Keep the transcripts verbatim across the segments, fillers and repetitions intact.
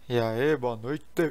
E aí, boa noite.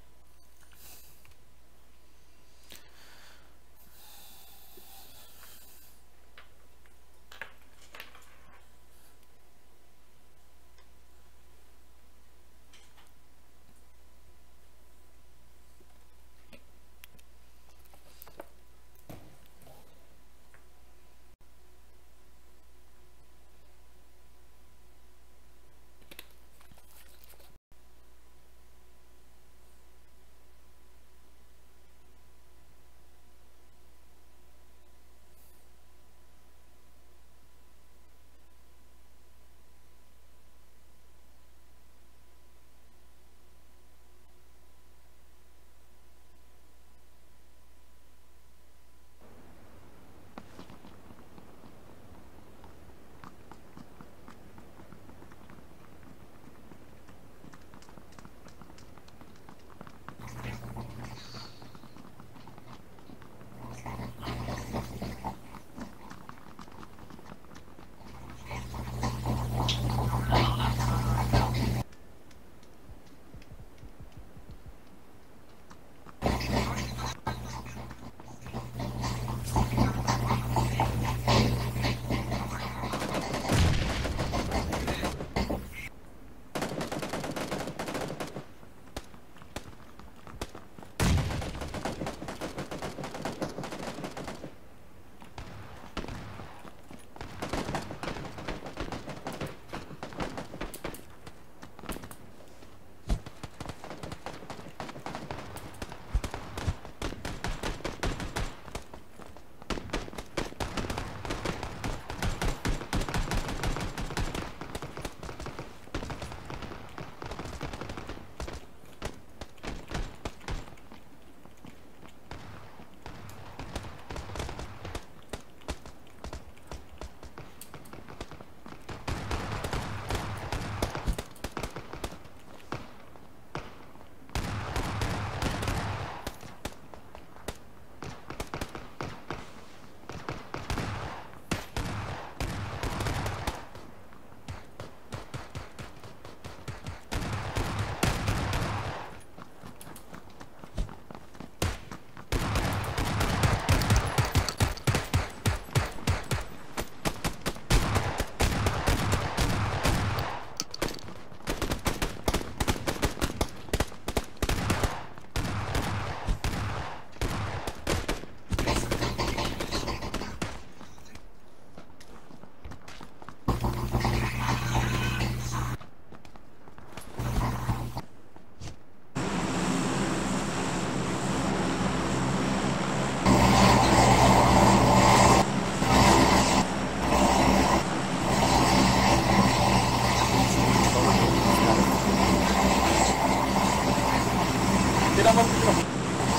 Tira a mão do microfone.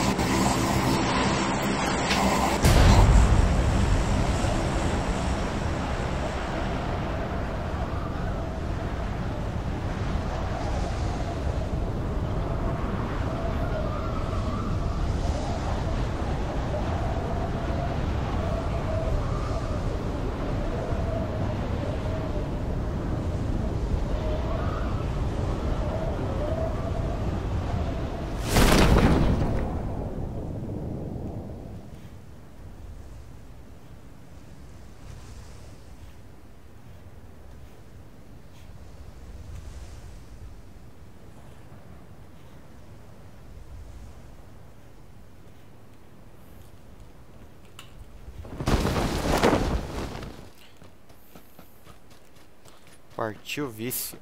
Partiu vício.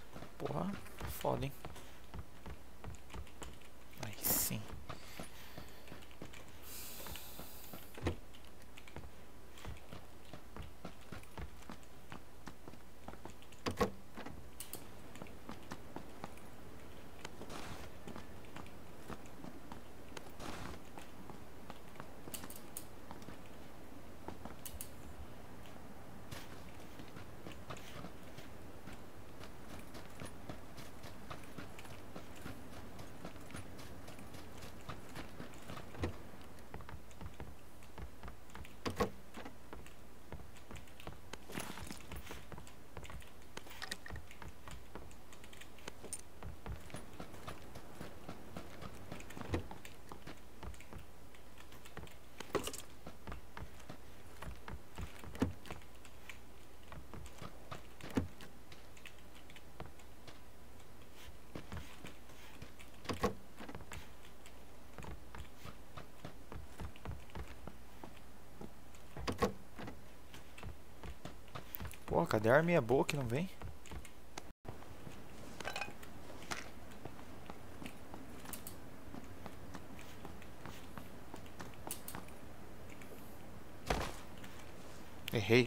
Porra, foda, hein? Aí sim. Pô, cadê a arminha boa que não vem? Errei.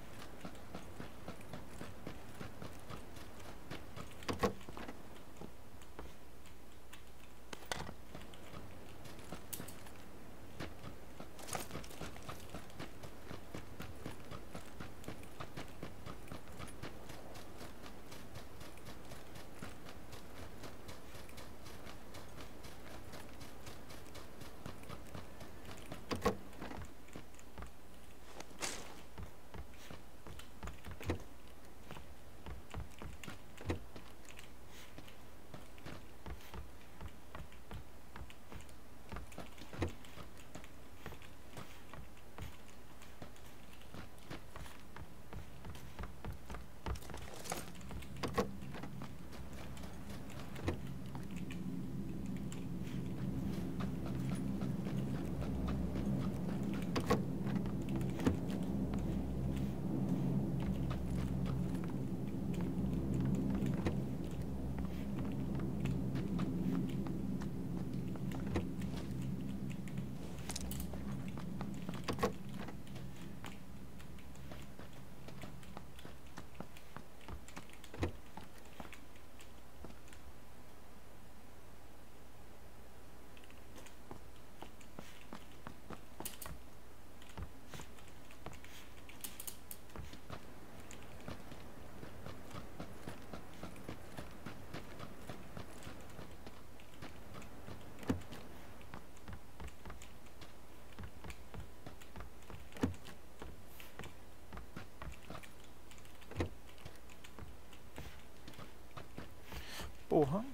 Porra.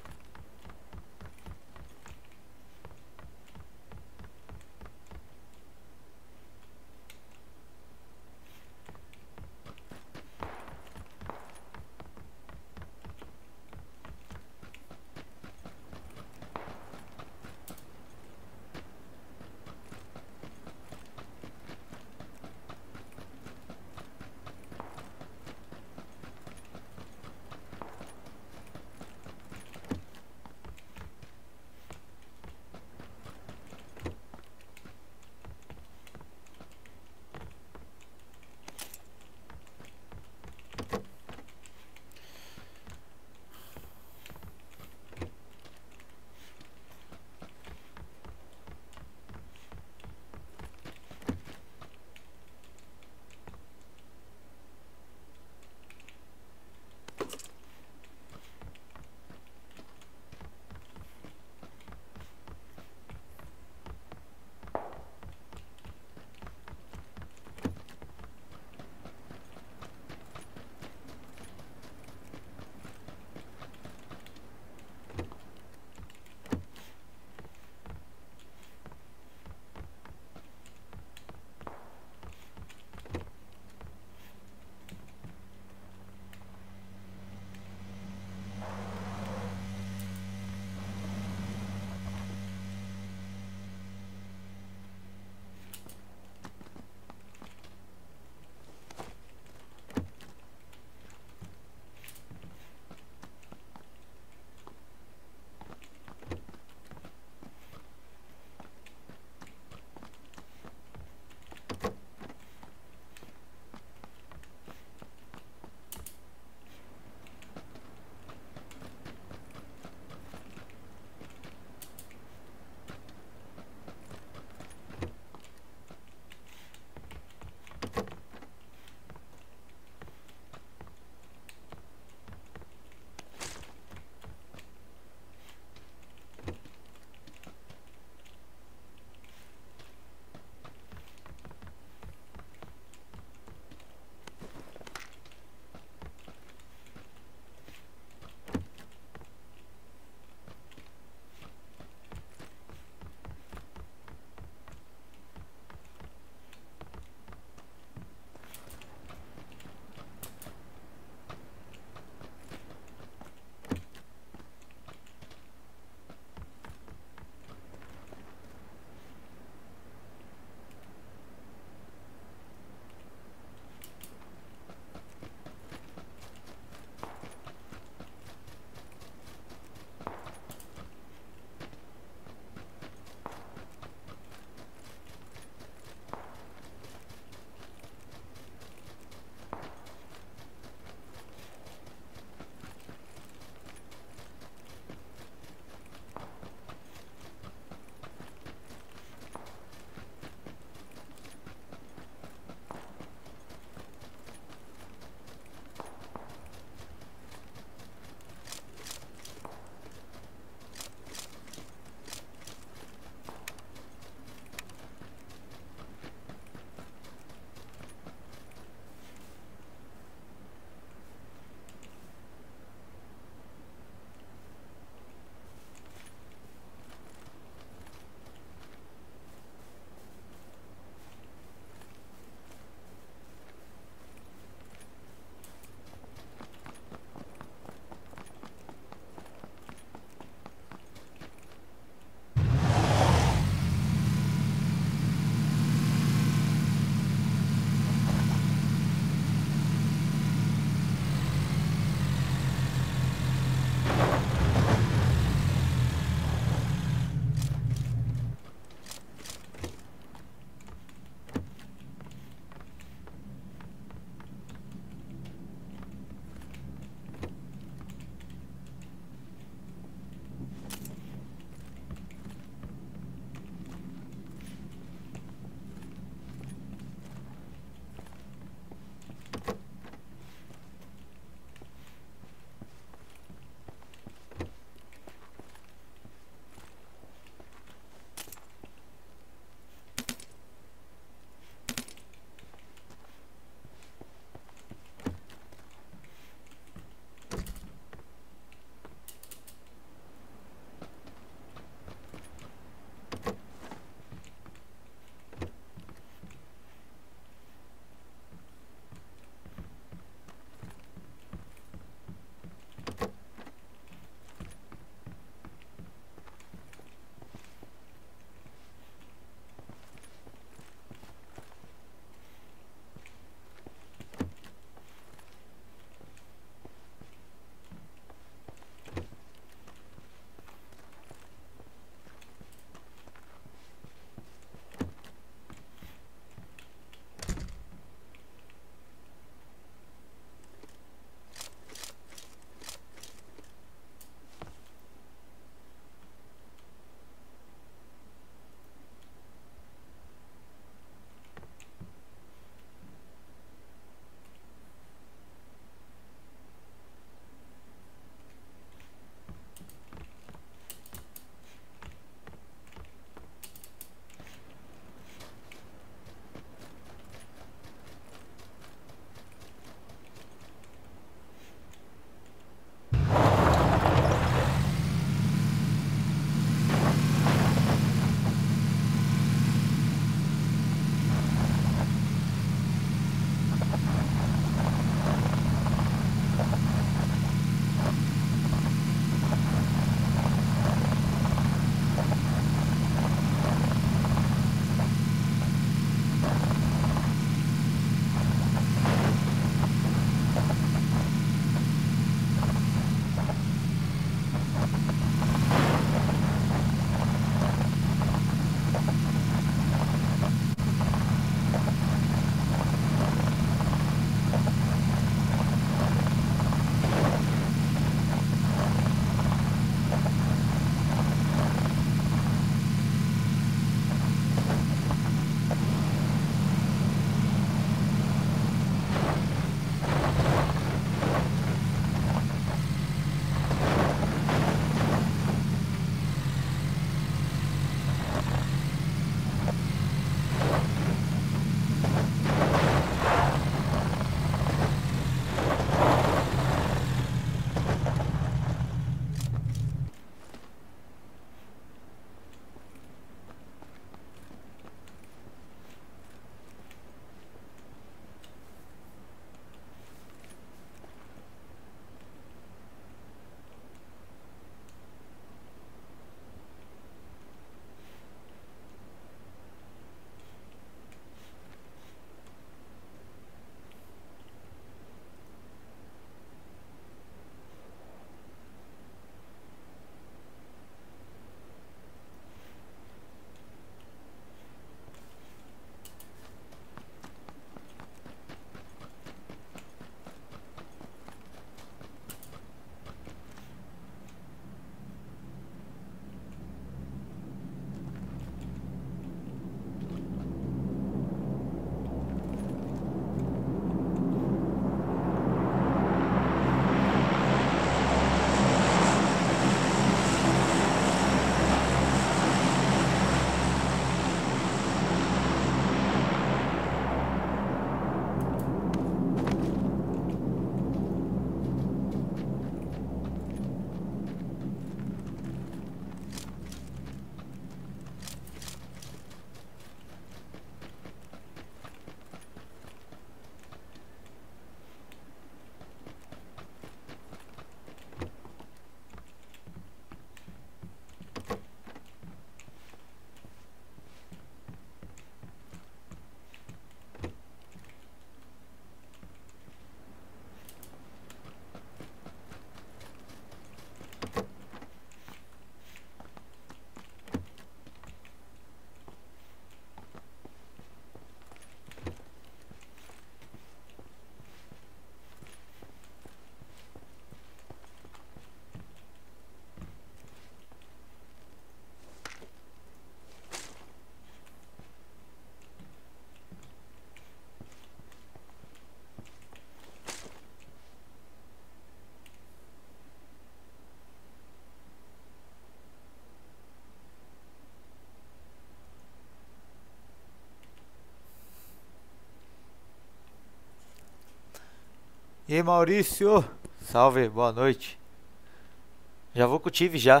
E aí, Maurício? Salve, boa noite. Já vou com o Tive já.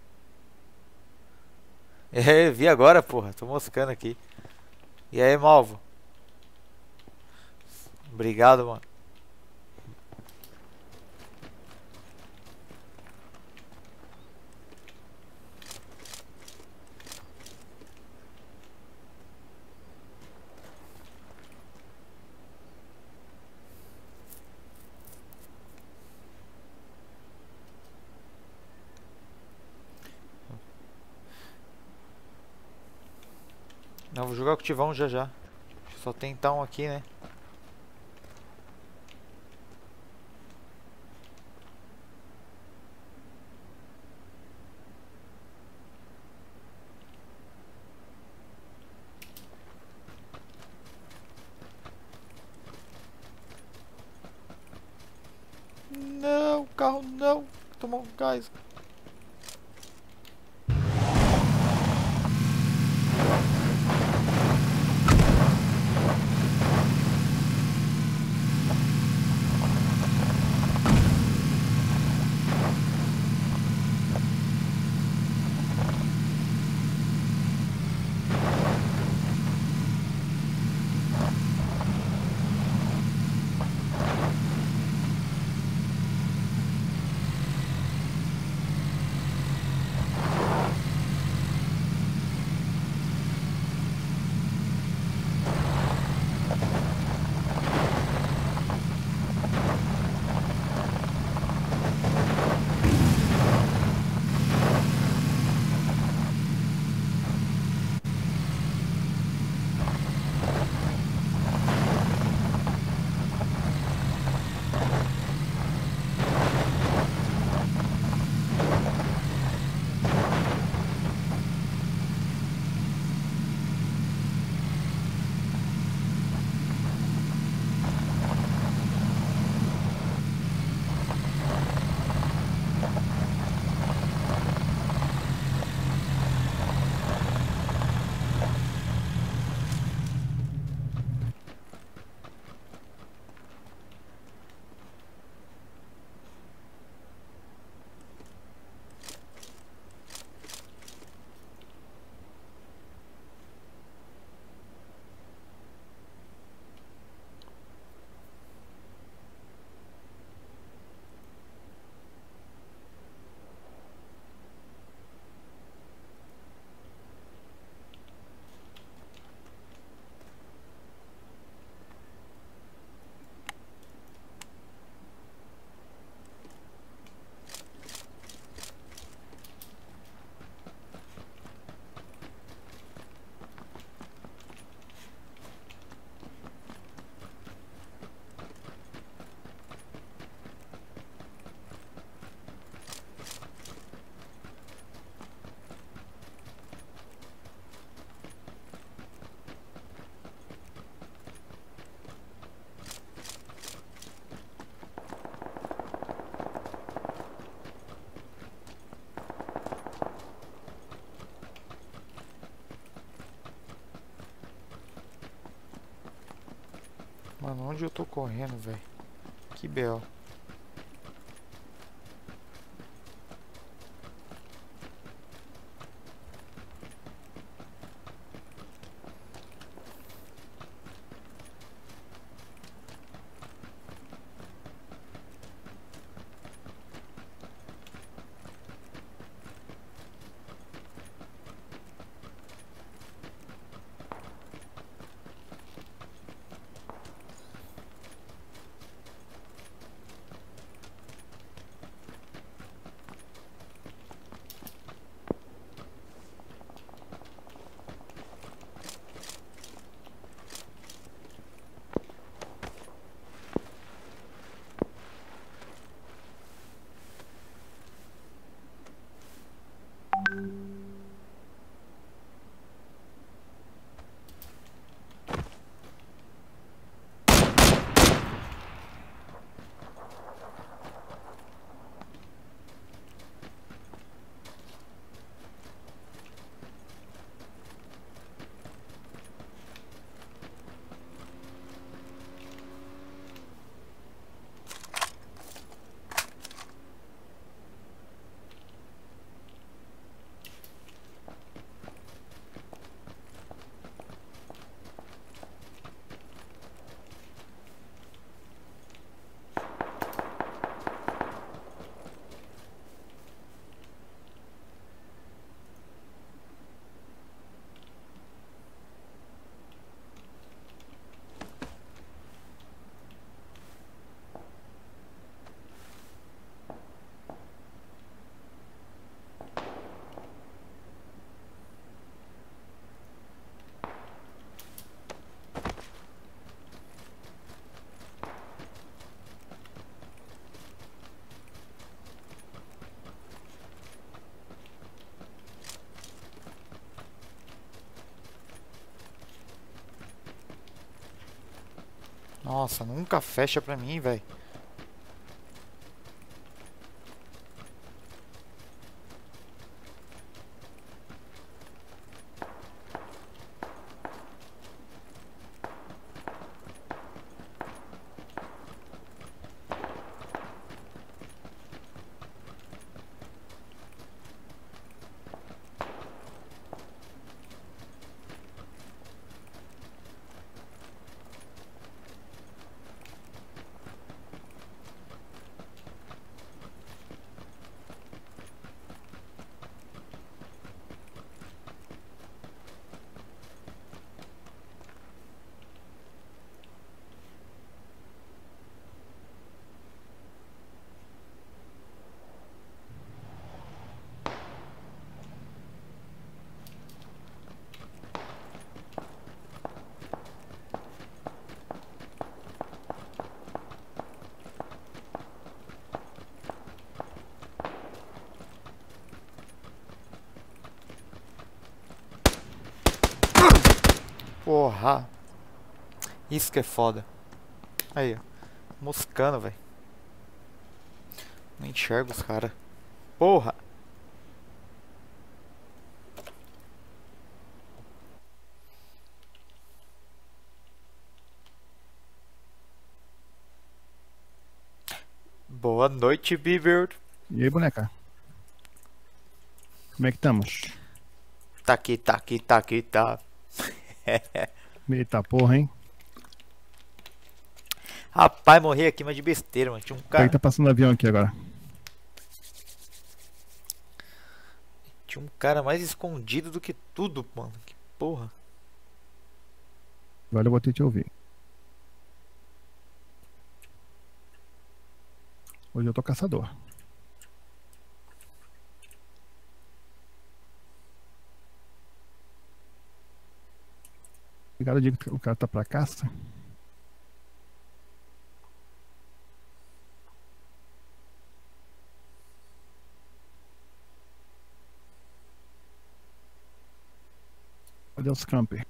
É, vi agora, porra. Tô moscando aqui. E aí, Malvo? Obrigado, mano. Não, vou jogar com o Tivão já já. Só tem então um aqui, né? Não, carro não. Tomou um gás. Mano, onde eu tô correndo, velho? Que B O. Nossa, nunca fecha pra mim, velho. Porra. Isso que é foda. Aí, ó. Moscando, velho. Não enxergo os caras. Porra. Boa noite, Bieber. E aí, boneca? Como é que estamos? Tá aqui, tá aqui, tá aqui, tá. Eita porra, hein? Rapaz, morri aqui, mas de besteira, mano. Tinha um Quem cara. tá passando avião aqui agora? Tinha um cara mais escondido do que tudo, mano. Que porra. Agora eu vou ter que te ouvir. Hoje eu tô caçador. Cada dia que o cara tá pra caça. Cadê os camper?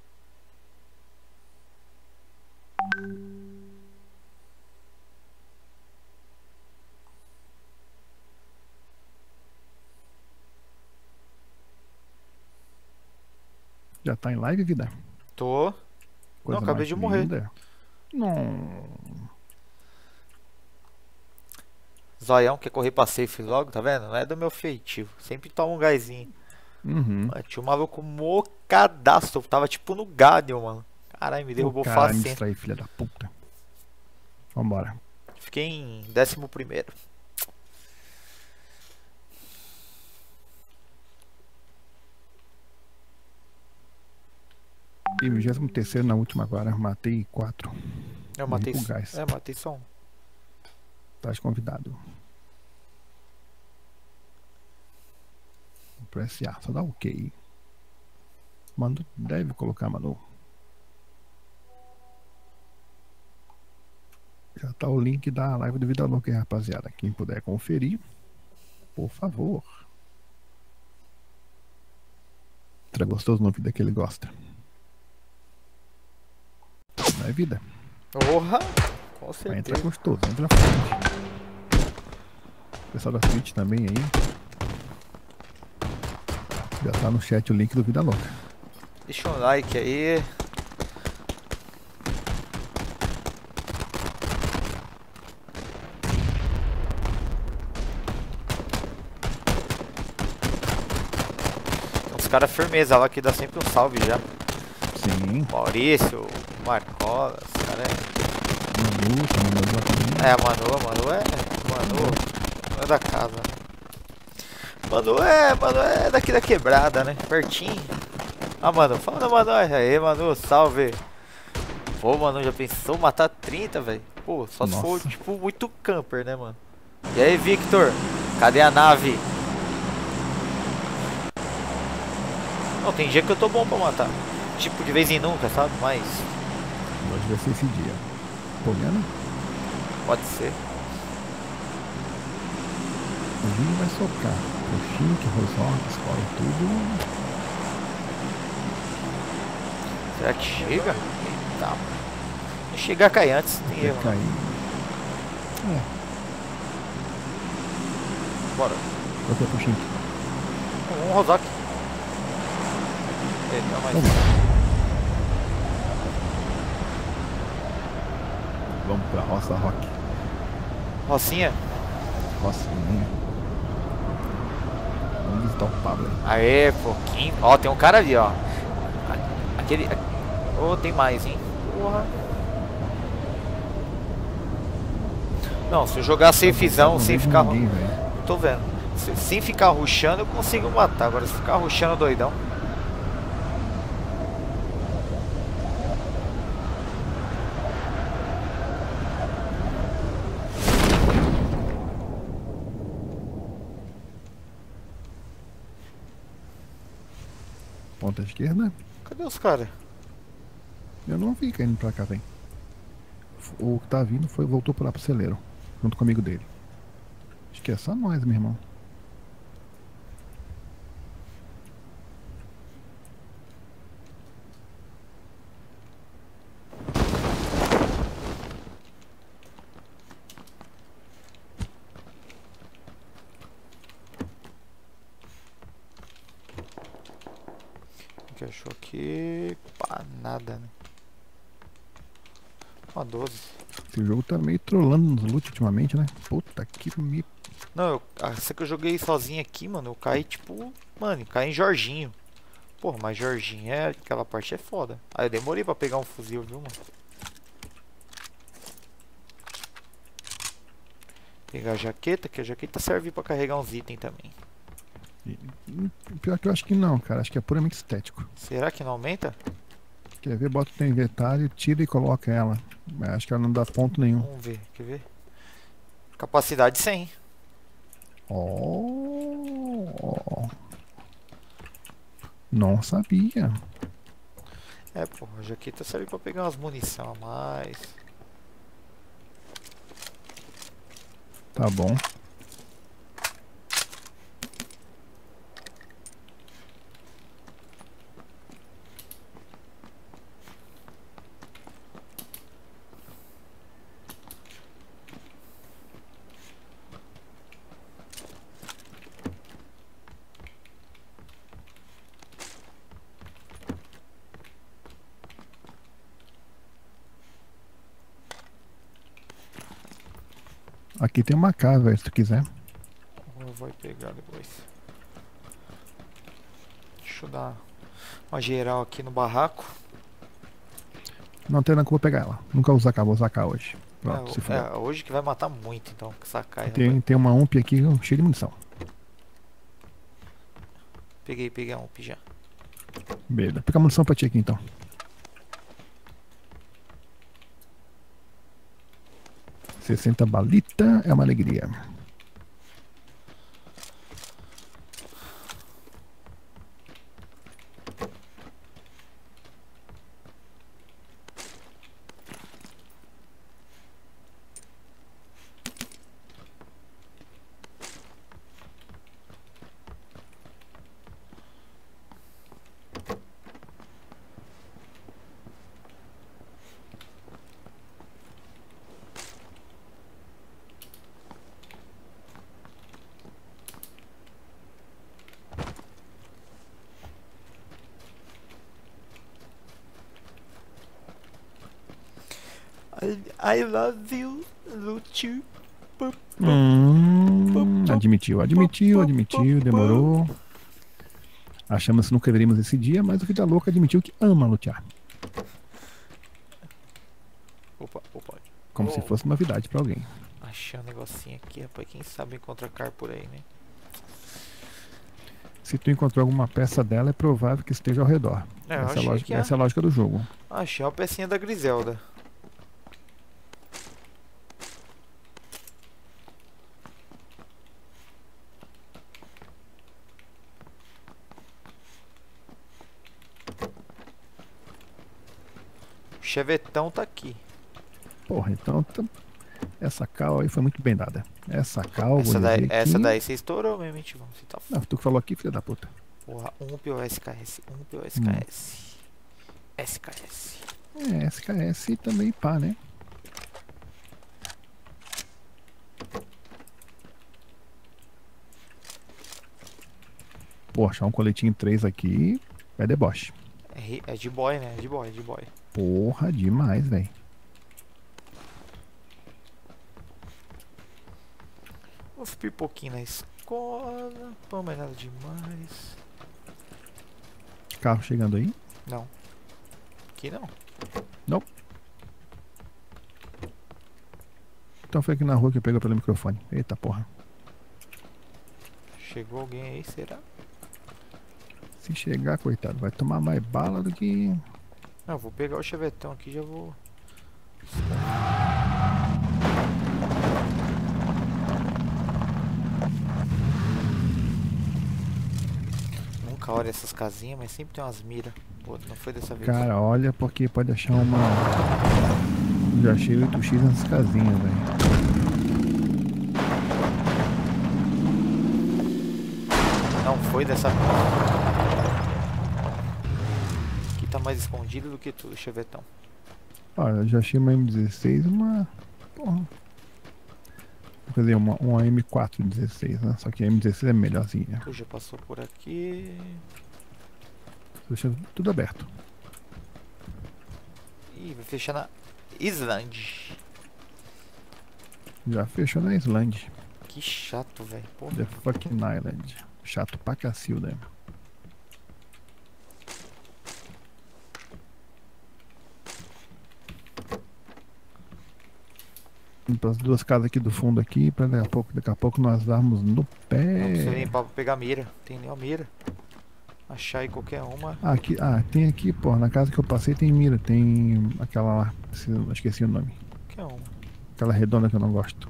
Já tá em live, vida? Tô. Coisa Não, acabei mais de morrer. linda. Não. Zoião quer correr pra safe logo, tá vendo? Não é do meu feitio. Sempre toma um gásinho. Uhum. Mano, tinha um maluco mocadaço. Tava tipo no Guardian, mano. Caralho, me derrubou Caralho, me fácil. distraí, filha da puta. Vambora. Fiquei em décimo primeiro. E vigésimo terceiro na última agora. Matei quatro. Eu Morri matei. com gás. É, matei só um. Estás convidado. Pro S A, só dá ok. Mano, deve colocar, Manu. Já tá o link da live do Vida Louca, hein, rapaziada. Quem puder conferir, por favor. Será gostoso no vida que ele gosta. Não é vida? Porra! Com Vai entrar certeza. gostoso, entra na frente. O pessoal da Twitch também aí. Já tá no chat o link do Vida Louca. Deixa um like aí. Tem uns caras firmeza lá que dá sempre um salve já. Sim. Maurício, Marcola, os caras é. Manu, tá mandando lá também. É, a Manu, a Manu é. Manu, Manu é da casa. Manu é, Manu é daqui da quebrada, né? Pertinho. Ah, Manu, fala, Manu. Aí, Manu, salve. Pô, Manu, já pensou matar trinta, velho? Pô, só se for, Nossa. tipo, muito camper, né, mano? E aí, Victor? Cadê a nave? Não, tem dia que eu tô bom pra matar. Tipo, de vez em nunca, sabe? Mas Hoje vai ser esse dia. Tô vendo? pode ser. O vinho vai socar. O Chink, Rosópolis, escola, tudo. Será que chega? Eita. Chegar a cair antes, tem Vai erro. cair. É, Bora. eu tô puxando. Um Rosak. É, não, mas... Vamos. Vamos pra Roça Rock. Rocinha. Rocinha. Vamos visitar o Pablo aí. Aê, pouquinho. Ó, tem um cara ali, ó. Aquele... Ô, oh, tem mais, hein. Porra. Não, se eu jogar safezão, Não sem vejo ficar... ninguém, velho. Tô vendo. Se, sem ficar rushando, eu consigo matar. Agora, se ficar rushando doidão... Ponta esquerda. Cadê os caras? Eu não vi caindo pra cá, velho. O que tá vindo foi, voltou pra lá pro celeiro. Junto com o amigo dele. Acho que é só nós, meu irmão. Que achou aqui... Pá, nada, né? Uma doze. Esse jogo tá meio trollando nos loot ultimamente, né? Puta que me... Não, eu, essa que eu joguei sozinho aqui, mano, eu caí tipo... Mano, eu caí em Jorginho. Porra, mas Jorginho é... Aquela parte é foda. Aí eu demorei pra pegar um fuzil, viu, mano? Pegar a jaqueta, que a jaqueta serve pra carregar uns itens também. Pior que eu acho que não, cara. Acho que é puramente estético. Será que não aumenta? Quer ver? Bota o teu inventário, tira e coloca ela. Mas acho que ela não dá ponto nenhum. Vamos ver, quer ver? Capacidade cem. Oh, não sabia. É, porra, a jaqueta serve pra pegar umas munição a mais. Tá bom. Aqui tem uma casa, velho, se tu quiser. Eu vou pegar depois. Deixa eu dar uma geral aqui no barraco. Não tem nada que eu vou pegar ela. Nunca vou sacar, vou sacar hoje. Pronto, é, se fuder. é, hoje que vai matar muito, então, que sacar. Tem, tem uma U M P aqui cheia de munição. Peguei, peguei a U M P já. Beleza, pega a munição pra ti aqui então. sessenta balita é uma alegria. I, I love you, Luchu. Hum, admitiu, admitiu, admitiu, demorou. Achamos que nunca veríamos esse dia, mas o Vida Louca admitiu que ama lutear. Opa, opa. Como oh. se fosse novidade pra alguém. Achei um negocinho aqui, rapaz. Quem sabe encontra car por aí, né? Se tu encontrou alguma peça dela, é provável que esteja ao redor. É, essa, é a achei lógica, que é. essa é a lógica do jogo. Achei uma pecinha da Griselda. O chevetão tá aqui. Porra, então tá- essa cal aí foi muito bem dada. Essa cal, Essa vou daí, dizer essa que... daí você estourou mesmo, gente. Você tá Não, tu que falou aqui, filha da puta. porra, um P O S K S, um P O S K S. S K S. É, S K S também pá, né? Pô, achar um coletinho três aqui é deboche. É, ri- é de boy, né? É de boy, é de boy. Porra, demais, velho. Uns pipoquinhos na escola. Pô, mas nada demais. Carro chegando aí? Não. Aqui não. Não. Então foi aqui na rua que pegou pelo microfone. Eita porra. Chegou alguém aí, será? Se chegar, coitado, vai tomar mais bala do que... Não, vou pegar o chevetão aqui e já vou. Nunca olho essas casinhas, mas sempre tem umas miras. Pô, não foi dessa vez. Cara, olha porque pode achar uma... Já achei oito x nessas casinhas, velho. Não foi dessa vez. Aqui tá mais escondido do que tudo, chevetão. Olha, eu já achei uma M dezesseis e uma... Porra. Quer dizer, uma, uma M quatro dezesseis, né? Só que a M dezesseis é melhorzinha. Tu já passou por aqui. Deixa tudo aberto. Ih, vai fechar na Islândia. Já fechou na Islândia. Que chato, velho. Porra. The fucking Island. Chato pra cacilda. Então, as duas casas aqui do fundo aqui, pra daqui a pouco, daqui a pouco nós darmos no Não precisa pé. nem pra pegar mira. Tem nenhuma mira. Achar aí qualquer uma. Ah, aqui, ah, tem aqui, pô, na casa que eu passei tem mira, tem aquela lá, esqueci- esqueci o nome. Qualquer uma. Aquela redonda que eu não gosto.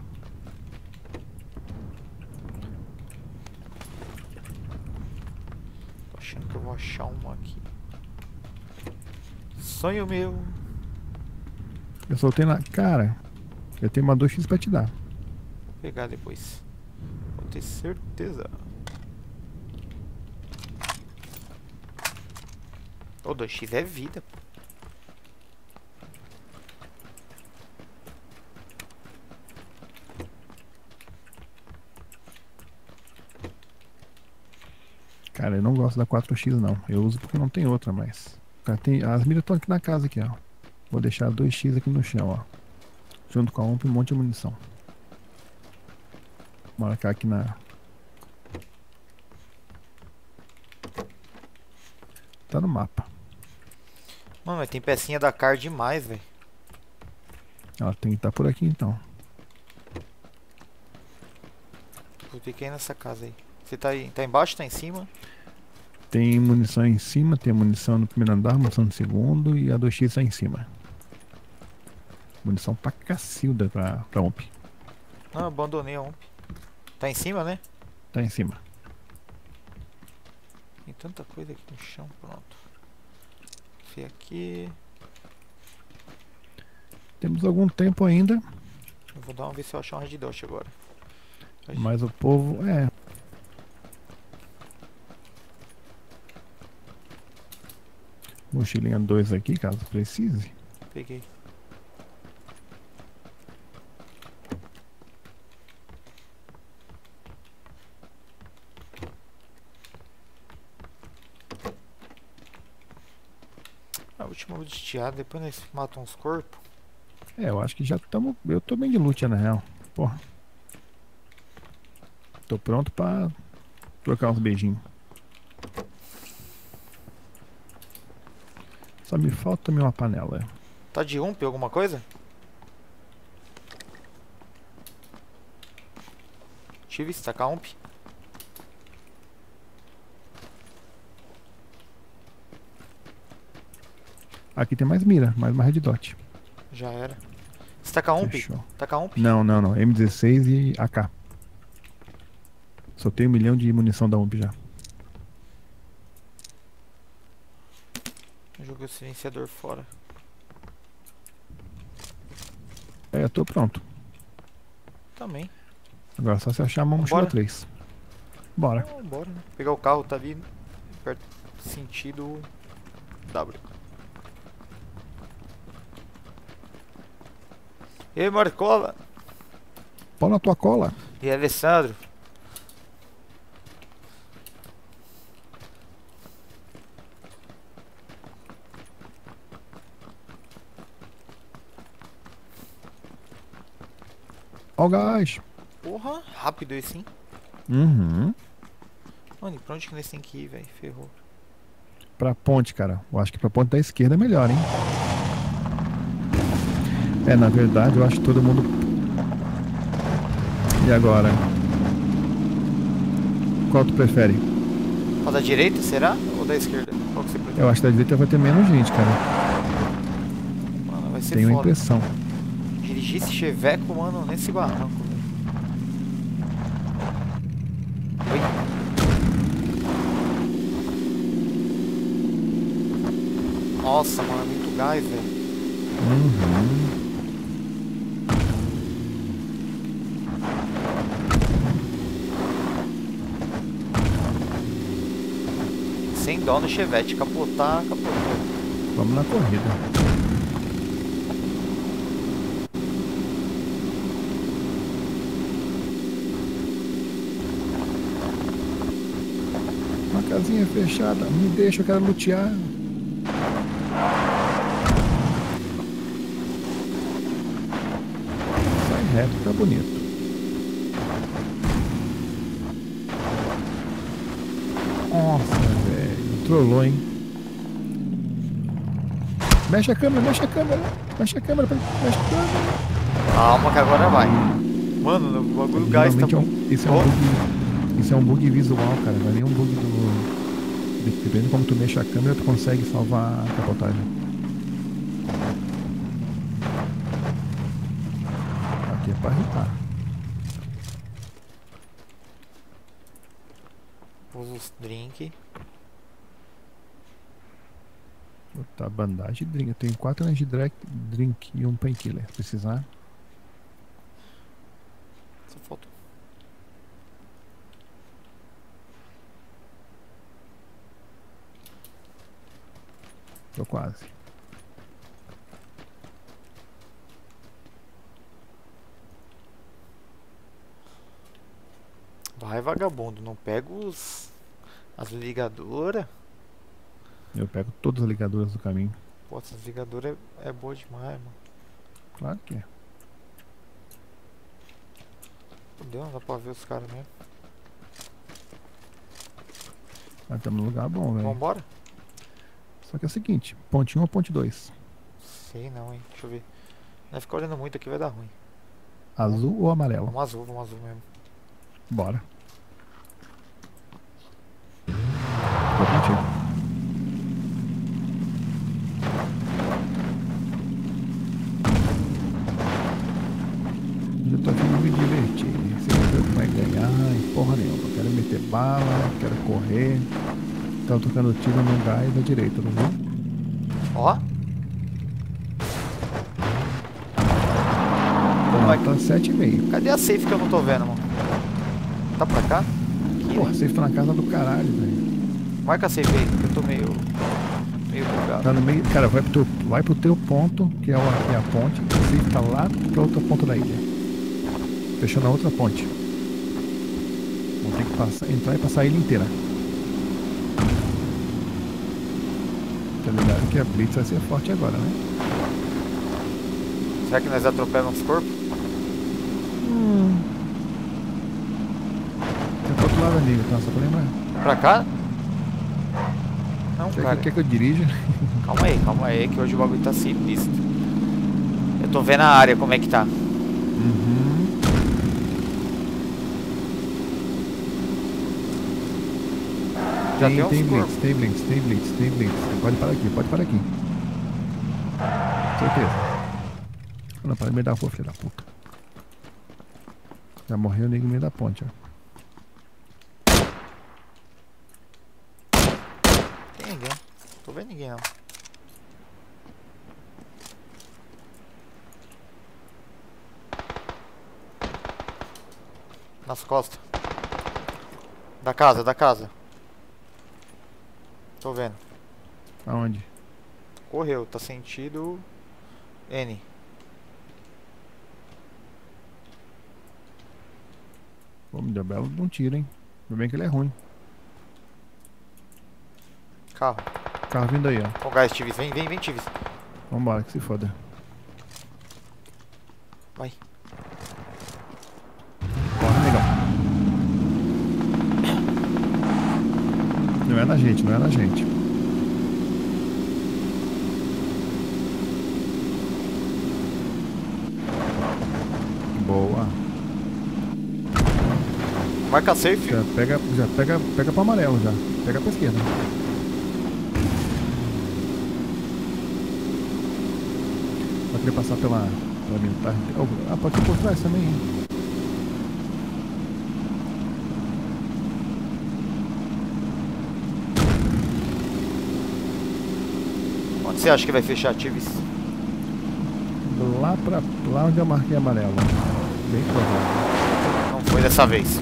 Tô achando que eu vou achar uma aqui. Sonho meu. Eu soltei na. Cara, eu tenho uma dois x pra te dar. Vou pegar depois. Vou ter certeza. O dois x é vida. Cara, eu não gosto da quatro x não. Eu uso porque não tem outra mais. Cara, tem, as miras estão aqui na casa aqui, ó. Vou deixar dois x aqui no chão, ó. Junto com a U M P e um monte de munição. Vou marcar aqui na... Tá no mapa. Mano, mas tem pecinha da Car demais, velho. Ela tem que estar por aqui então. Vou ter que ir nessa casa aí. Você tá aí? Tá embaixo, tá em cima? Tem munição em cima, tem munição no primeiro andar, munição no segundo e a dois x tá em cima. Munição pra cacilda pra, pra U M P. Não, abandonei a U M P. Tá em cima, né? Tá em cima. Tem tanta coisa aqui no chão, pronto. Esse aqui. Temos algum tempo ainda, Eu vou dar uma vez se eu achar um Red Dot agora. mas o povo... É... Mochilinha dois aqui, caso precise. Peguei. A última estiada, depois nós matam uns corpos. É, eu acho que já estamos... Eu tô bem de loot, na real. Porra. Tô pronto pra trocar uns beijinhos. Só me falta também uma panela. Tá de U M P alguma coisa? Tive, tá com a U M P? Aqui tem mais mira, mais uma red dot. Já era. Você tá com a U M P? Fechou. Tá com a U M P? Não, não, não. M dezesseis e A K. Só tenho um milhão de munição da U M P já. Joguei o silenciador fora. É, eu tô pronto. Também. Agora é só se achar uma mochila Bora. três. Bora. Então, bora, né? Pegar o carro, tá ali perto, sentido W. E aí, Marcola? Pau na tua cola. E Alessandro? Ó o gás. Porra, rápido esse, hein? Uhum. Mano, e pra onde que nós tem que ir, velho? Ferrou. Pra ponte, cara. Eu acho que pra ponte da esquerda é melhor, hein? É, na verdade, eu acho que todo mundo... E agora? Qual tu prefere? Qual da direita, será? Ou da esquerda? Qual que você prefere? Eu acho que da direita vai ter menos gente, cara. Mano, vai ser Tenho a foda. impressão. Dirigir esse cheveco, mano, nesse barranco, velho. Oi? Nossa, mano, é muito gás, velho. Uhum. Sem dó no chevette, capotar, capotou. Vamos na corrida. Uma casinha fechada. Me deixa, eu quero lutear. Sai reto, tá bonito. Nossa, velho. Trollou, hein? Mexe a câmera, mexe a câmera. Mexe a câmera, mexe a câmera. Calma que agora vai. Mano, o bagulho gás tá... Geralmente é um, isso, é um Oh. bug, isso é um bug visual, cara. Não é nem um bug do... Dependendo de como tu mexe a câmera, tu consegue salvar a capotagem. Aqui é pra irritar. Usa os drink. Tá, bandagem e drink. Eu tenho quatro anos de drink, drink e um painkiller. Se precisar. Só falta. Tô quase. Vai, vagabundo, não pega os... as ligadoras. Eu pego todas as ligaduras do caminho. Pô, essas ligadoras é, é boa demais, mano. Claro que é. Fudeu, não dá pra ver os caras mesmo. Mas estamos num lugar bom, velho. Vambora? Só que é o seguinte, ponte um ou ponte dois? Sei não, hein. Deixa eu ver. Não ficar olhando muito aqui, vai dar ruim. Azul ou amarelo? Vamos azul, vamos azul mesmo. Bora. Vou contigo. Eu tô aqui pra me divertir. Você vai ganhar em porra nenhuma. Eu quero meter bala, quero correr. Estão tocando tiro no gás da direita, não viu? Ó. Então, tá sete e meio. Cadê a safe que eu não tô vendo, mano? Tá pra cá? Aqui, Porra, né? você tá na casa do caralho, velho. Marca a safe aí, que eu tô meio... meio bugado. Tá no meio. Cara, vai pro teu, vai pro teu ponto, que é, o, que é a ponte. Você tá lá pra outra ponta da ilha. Fechando a outra ponte. Vamos ter que passar, entrar e passar a ilha inteira. Tá ligado que a Blitz vai ser forte agora, né? Será que nós atropelamos os corpos? Hum. É pro outro lado da ilha, tá? Só pra lembrar. Pra cá? Não, Quer, cara. que, quer que eu dirija? Calma aí, calma aí, que hoje o bagulho tá sinistro. Eu tô vendo a área, como é que tá. Uhum. Já tem, tem uns tem corpos. blitz, tem blitz, tem blitz, tem blitz. Pode parar aqui, pode parar aqui. Certeza. Não, para de me dar a filha da puta. Já morreu o nego no meio da ponte, ó. Tem ninguém. Tô vendo ninguém não. Nas costas. Da casa, da casa. Tô vendo. Aonde? Correu, tá sentido N. Pô, me deu belo de um tiro, hein? Ainda bem que ele é ruim. Carro. Carro vindo aí, ó. Com gás, Tivis. Vem, vem, vem, Tivis. Vambora, que se foda. Vai. Corre, negão. Não é na gente, não é na gente. Boa. Marca safe. Já pega, já pega, pega pro amarelo já. Pega pra esquerda. Vai querer passar pela, pela militar. Oh, ah, pode ir por trás também, hein? Onde você acha que vai fechar, Tivis? Lá pra lá onde eu marquei amarelo. Bem provável. Não foi dessa vez.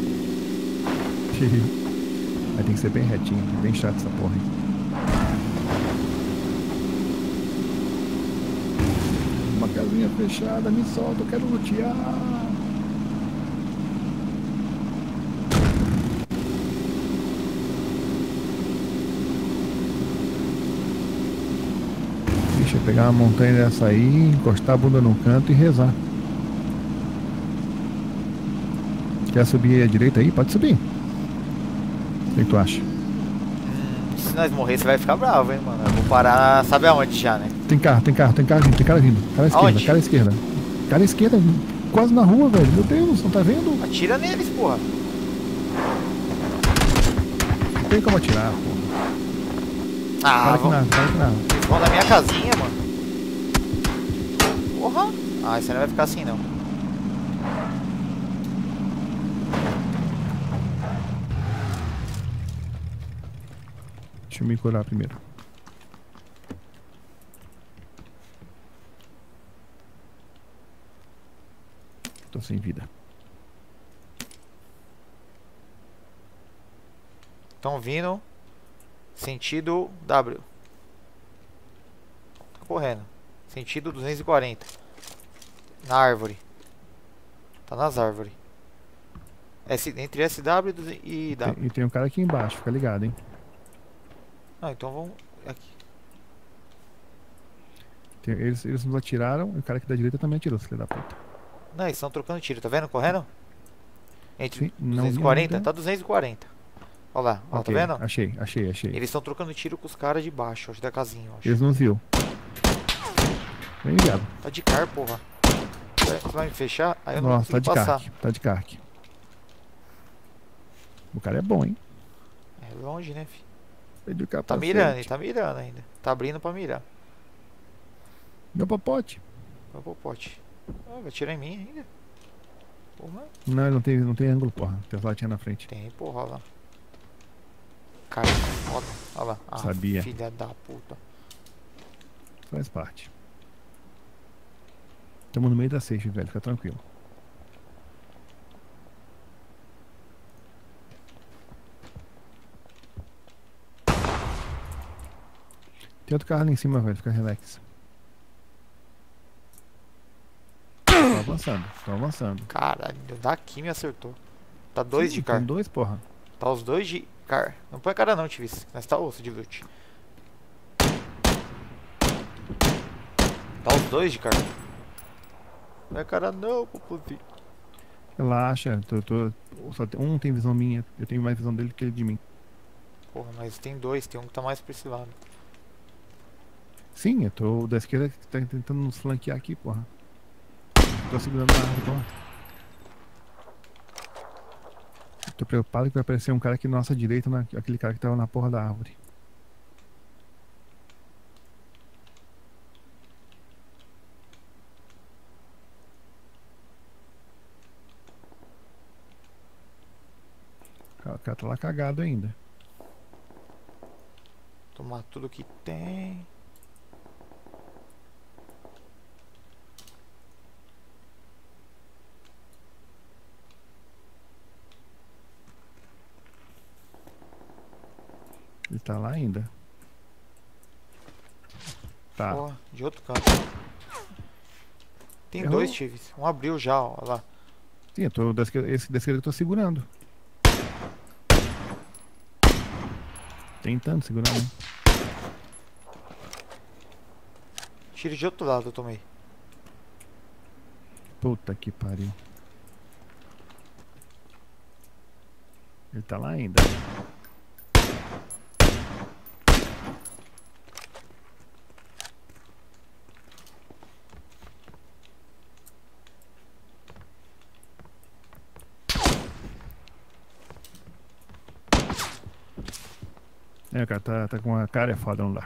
Aí tem que ser bem retinho, bem chato essa porra aí. Uma casinha fechada, me solta, eu quero lutear. Deixa eu pegar uma montanha dessa aí, encostar a bunda no canto e rezar. Quer subir aí à direita aí? Pode subir. O que tu acha? Hum, se nós morrer, você vai ficar bravo, hein, mano. Eu vou parar, sabe aonde já, né? Tem carro, tem carro, tem carro vindo, tem cara vindo. Cara à esquerda, Aonde? cara à esquerda. Cara à esquerda, quase na rua, velho. Meu Deus, não tá vendo? Atira neles, porra. Não tem como atirar, porra. Ah, Cara que vão, nada, cara que nada. eles vão na minha casinha, mano. Porra. Ah, isso aí não vai ficar assim, não. Deixa eu me curar primeiro. Tô sem vida. Estão vindo. Sentido W. Tá correndo. Sentido duzentos e quarenta. Na árvore. Tá nas árvores. S, entre S W e W. Tem, e tem um cara aqui embaixo, fica ligado, hein? Ah, então vamos aqui. Tem- eles, eles nos atiraram e o cara aqui da direita também atirou, filho da puta. Não, eles estão trocando tiro, tá vendo? Correndo? Entre Sim, não duzentos e vi quarenta? ainda. Tá duzentos e quarenta. Olha lá, ó, Ok, tá vendo? achei, achei, achei. Eles estão trocando tiro com os caras de baixo, acho, da casinha, eu acho. Eles não viu. Bem ligado. Tá de car, porra. Vai- Você vai me fechar? Aí eu não Nossa, tá consigo de passar. carque, tá de carque. O cara é bom, hein? É longe, né, filho? Pediu Tá capacete. mirando, ele tá mirando ainda. Tá abrindo pra mirar. Meu papote. Vai pro pote. Ah, vai tirar em mim ainda. Porra, Não, ele não tem, não tem ângulo, porra. Tem latinha na frente. tem, porra, olha lá. Cara, foda. Olha lá. Ah, Sabia. filha da puta. Faz parte. Tamo no meio da safe, velho. Fica tranquilo. Tem outro carro ali em cima, velho. Fica relax. Tô avançando, tô avançando. Caralho, daqui me acertou. Tá dois Sim, de car. tem dois, porra. Tá os dois de car. Não põe cara não, Tivis. Nós tá osso de loot. Tá os dois de car. Não é cara não, popozinho. Relaxa. Tô, tô, só tem- um tem visão minha. Eu tenho mais visão dele que ele de mim. Porra, mas tem dois. Tem um que tá mais pra esse lado. Sim, eu tô da esquerda que tá tentando nos flanquear aqui, porra. Tô segurando a árvore, porra. Tô preocupado que vai aparecer um cara aqui na nossa direita, na, aquele cara que tava na porra da árvore. O cara tá lá cagado ainda. Tomar tudo que tem. Ele tá lá ainda. Tá. Porra, de outro canto. Tem Errou. dois, Tivis. Um abriu já, ó. Olha lá. Sim, eu tô, desse, esse desse eu tô segurando. Tentando segurar, né? Tiro de outro lado, eu tomei. Puta que pariu. Ele tá lá ainda. É, o cara tá, tá com uma cara é foda, não dá.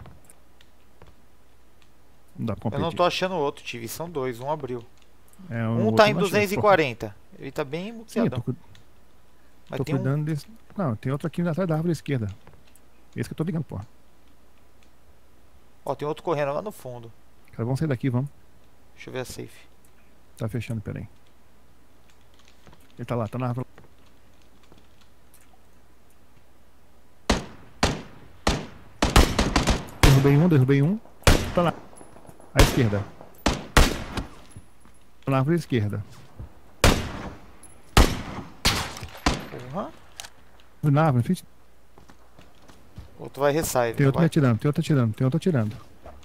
Não dá pra Eu competir. não tô achando o outro, tive. São dois, um abriu. É, Um outro tá em não achei, duzentos e quarenta. Ele tá bem pô. Sim, eu tô, muqueadão. cu- Mas tô tem um. cuidando desse. Não, tem outro aqui atrás da árvore esquerda. Esse que eu tô ligando, pô. Ó, tem outro correndo lá no fundo. Cara, vamos sair daqui, vamos. Deixa eu ver a safe. Tá fechando, peraí. Ele tá lá, tá na árvore. Derrubei um, derrubei um. Tá lá. À esquerda. Tá na árvore esquerda. Porra. Na árvore, frente. Outro vai resside. Tem Não outro vai? atirando, tem outro atirando, tem outro atirando.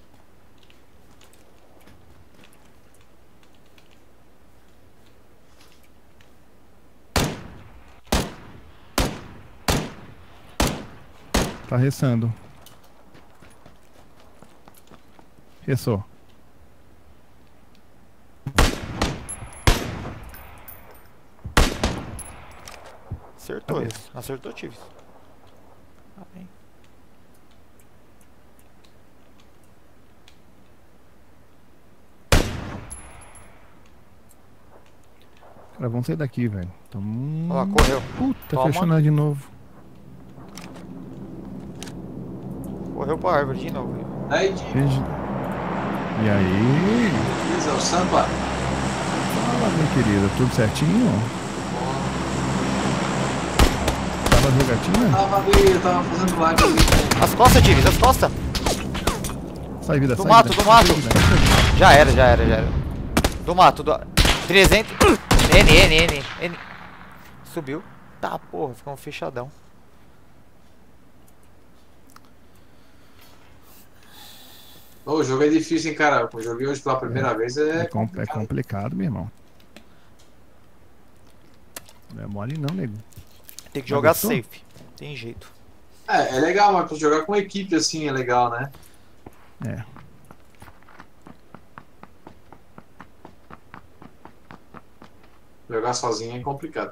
Tá ressando. Ressou. Acertou Cadê? esse. Acertou, tive. Ah, bem. Cara, vamos sair daqui, velho. Tamo... Ó lá, correu. Puta, Toma. fechou nada de novo. Correu pra árvore de novo. Aí, Di, Veja- E aí? beleza, é o Sampa. Fala, minha querida, tudo certinho? Tava jogatina? Tava ali, eu tava fazendo live ali com As costas, Tive, as costas. Sai, vida, Do sai, mato, vida. do mato. Sai, vida, sai, vida. Já era, já era, já era. Do mato, do... trezentos. N, N, N, N. Subiu. Tá, porra, ficou um fechadão. Ô, o jogo é difícil, hein, cara. Eu joguei hoje pela primeira vez, é, É, com- é complicado. complicado, meu irmão. Não é mole não, nego. Tem que Mas jogar gostou? safe. Tem jeito. É, é legal, mas pra jogar com equipe assim é legal, né? É. Jogar sozinho é complicado.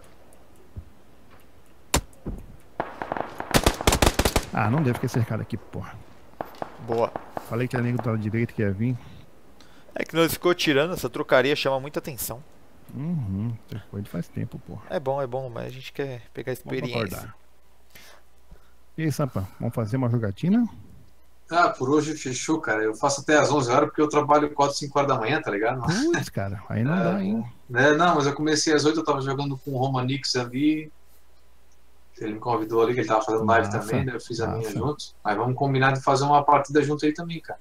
Ah, não deve ter cercado aqui, porra. Boa. Falei que era nego da direita que ia vir. É que nós ficou tirando, essa trocaria chama muita atenção. Uhum. Foi de faz tempo, porra. É bom, é bom, mas a gente quer pegar Vamos experiência. acordar. E aí, Sampa, vamos fazer uma jogatina? Ah, por hoje fechou, cara. Eu faço até às onze horas porque eu trabalho quatro, cinco horas da manhã, tá ligado? Putz, cara, aí não É, dá, hein? Né? Não, mas eu comecei às oito, eu tava jogando com o Romanix ali. Ele me convidou ali, que ele tava fazendo live Massa, também, né? Eu fiz a minha massa. junto. Mas vamos combinar de fazer uma partida junto aí também, cara.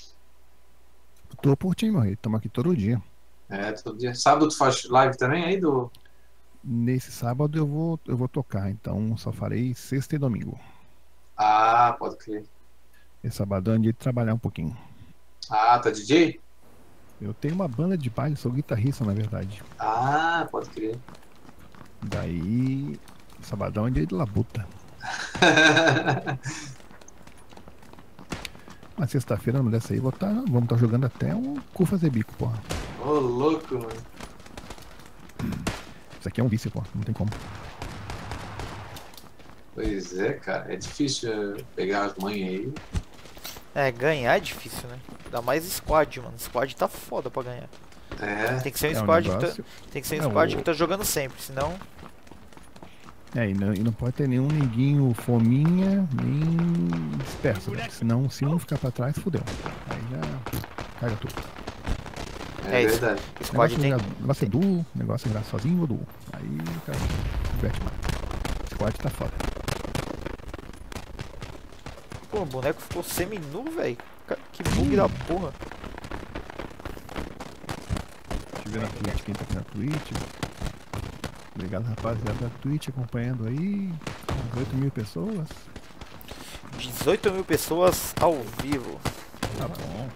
Tô por ti, meu rei. Tamo aqui todo dia. É, todo dia. Sábado tu faz live também aí do. Nesse sábado eu vou, eu vou tocar, então só farei sexta e domingo. Ah, pode crer. Esse sábado é dia de trabalhar um pouquinho. Ah, tá D J? Eu tenho uma banda de baile, sou guitarrista, na verdade. Ah, pode crer. Daí, sabadão é dia de labuta. Mas sexta-feira, não dessa aí, vou tá, vamos estar jogando até o cu fazer bico, porra. Ô, louco, mano. Isso aqui é um vício, porra, não tem como. Pois é, cara. É difícil eh, pegar as mães aí. É, ganhar é difícil, né? Ainda mais squad, mano. Squad tá foda pra ganhar. É. Tem que ser um É um squad que tá, negócio- tem que ser um É, squad o- que tá jogando sempre, senão. É, e não, e não pode ter nenhum neguinho fominha, nem disperso, né? Senão, se um ficar pra trás, fudeu. Aí já caga tudo. É, É isso. verdade. Squad negócio, tem. é- negócio é duo, negócio é virar sozinho ou duo. Aí o cara diverte mais. Squad tá foda. Pô, o boneco ficou semi-nu, velho. Que bug da porra. Deixa eu ver na Twitch, quem tá aqui na Twitch. Obrigado, rapaziada da Twitch acompanhando aí. oito mil pessoas. dezoito mil pessoas ao vivo. Tá bom.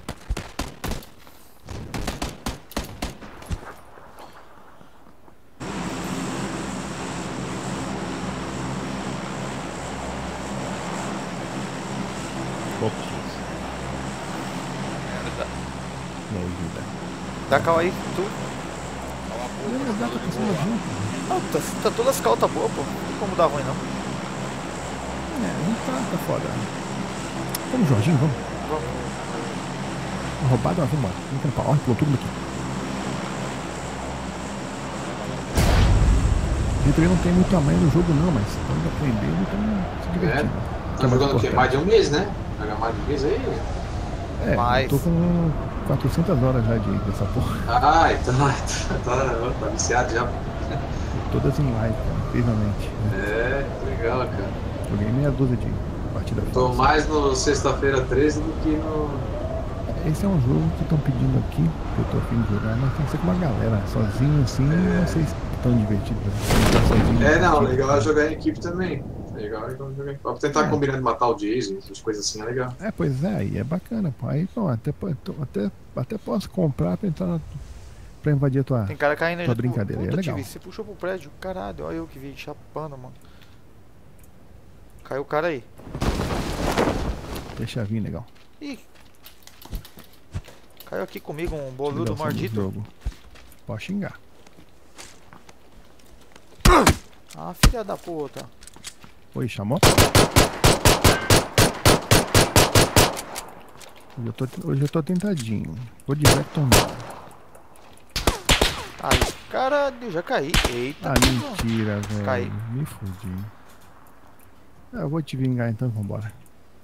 Poucos. E aí, vida? Dá cal aí, tu. É, dá pra passar junto. Ah, tá, tá todas as caltas boas, pô. Não tem como dar ruim, não. É, não tá, tá foda. Vamos, Jorginho, vamos. Vamos. Roubado, mas vamos embora. Vamos trampar. Ó, pulou tudo aqui. O Vitor não tem muito tamanho no jogo não, mas estamos aprendendo e estamos se divertindo. Tá jogando o quê? Mais de um mês, né? Joga mais de um mês aí? É, Mais. eu tô com quatrocentas horas já de, dessa porra. Ah, então tá, tá viciado já. Todas em live, cara, incrivelmente. É, legal, cara. Joguei meia dúzia de partida Tô fora. mais no sexta-feira treze do que no. Esse é um jogo que estão pedindo aqui, que eu tô afim de jogar, mas tem que ser com uma galera. Sozinho assim, É. não sei se é tão divertido. Jogar sozinho, É, não, divertido. legal é jogar em equipe também. Legal é jogar em equipe. Pra tentar É. combinando matar o Jason, essas coisas assim, é legal. É, pois é, aí é bacana, pô. Aí, pô, até, pô, tô- até, até posso comprar pra entrar na, pra invadir a tua. Tem cara caindo aí. Tua já- brincadeira, Puta, é legal. Tive, você puxou pro prédio. Caralho, olha eu que vi chapando, mano. Caiu o cara aí. Deixa vir, legal. Ih. Caiu aqui comigo um boludo Ligação do maldito. jogo. Pode xingar. Ah, filha da puta. Oi, chamou? Hoje eu tô, hoje eu tô tentadinho. Vou de Vector não. Ai, caralho, já caí. Eita. Ah, porra. mentira, velho. Caí. Me fudi. Ah, eu vou te vingar então, vambora.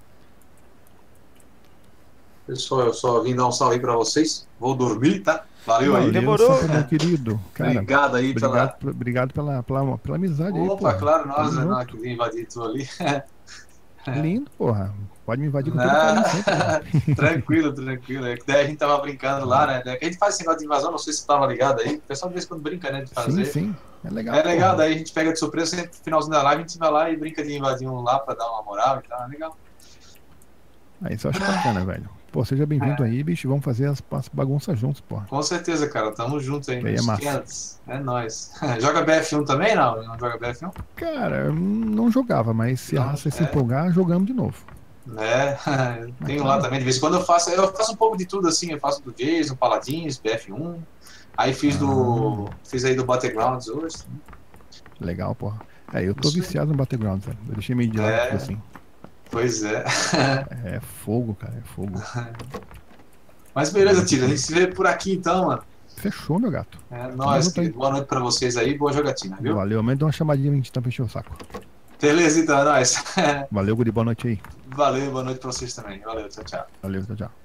Pessoal, eu só vim dar um salve aí pra vocês. Vou dormir, tá? Valeu aí. demorou. sempre, meu querido. Cara, Obrigado aí obrigado, pela. por- obrigado pela, pela, pela amizade aí, Opa, porra. claro, nós, Tamo né? Nós junto. que vim invadir tu ali. Lindo, porra. Pode me invadir com todo Não, carinho sempre. porra. tranquilo, tranquilo. É que daí a gente tava brincando lá, né? Daí que a gente faz esse negócio de invasão, não sei se você tava ligado aí. O pessoal de vez em quando brinca, né? De Sim, fazer. sim. É legal. É legal, porra. daí a gente pega de surpresa, sempre no finalzinho da live a gente vai lá e brinca de invadir um lá pra dar uma moral e tal. É legal. Ah, isso eu acho bacana, velho. Pô, seja bem-vindo aí, bicho. Vamos fazer as, as bagunças juntos, porra. Com certeza, cara. Tamo junto aí. Que aí é nos massa. quinhentos. É nóis. Joga B F um também, não? Não joga B F um? Cara, eu não jogava, mas se a Não, raça se é. empolgar, jogamos de novo. É, tenho claro. lá também. De vez em quando eu faço, eu faço um pouco de tudo assim. Eu faço do Jason, Paladins, B F um. Aí fiz do. Fiz aí do Battlegrounds hoje. Legal, porra. É, eu tô Isso aí. viciado no Battlegrounds, velho. Eu deixei meio de lado, É. assim. Pois é. É fogo, cara, é fogo. Mas beleza, Tira. A gente se vê por aqui então, mano. Fechou, meu gato. É nóis, junto aí. querido. Boa noite pra vocês aí. Boa jogatina, viu? Valeu, aumenta uma chamadinha pra gente tá pra encher o saco. Beleza, então, é nóis. Valeu, Guri, boa noite aí. Valeu, boa noite pra vocês também. Valeu, tchau, tchau. Valeu, tchau, tchau.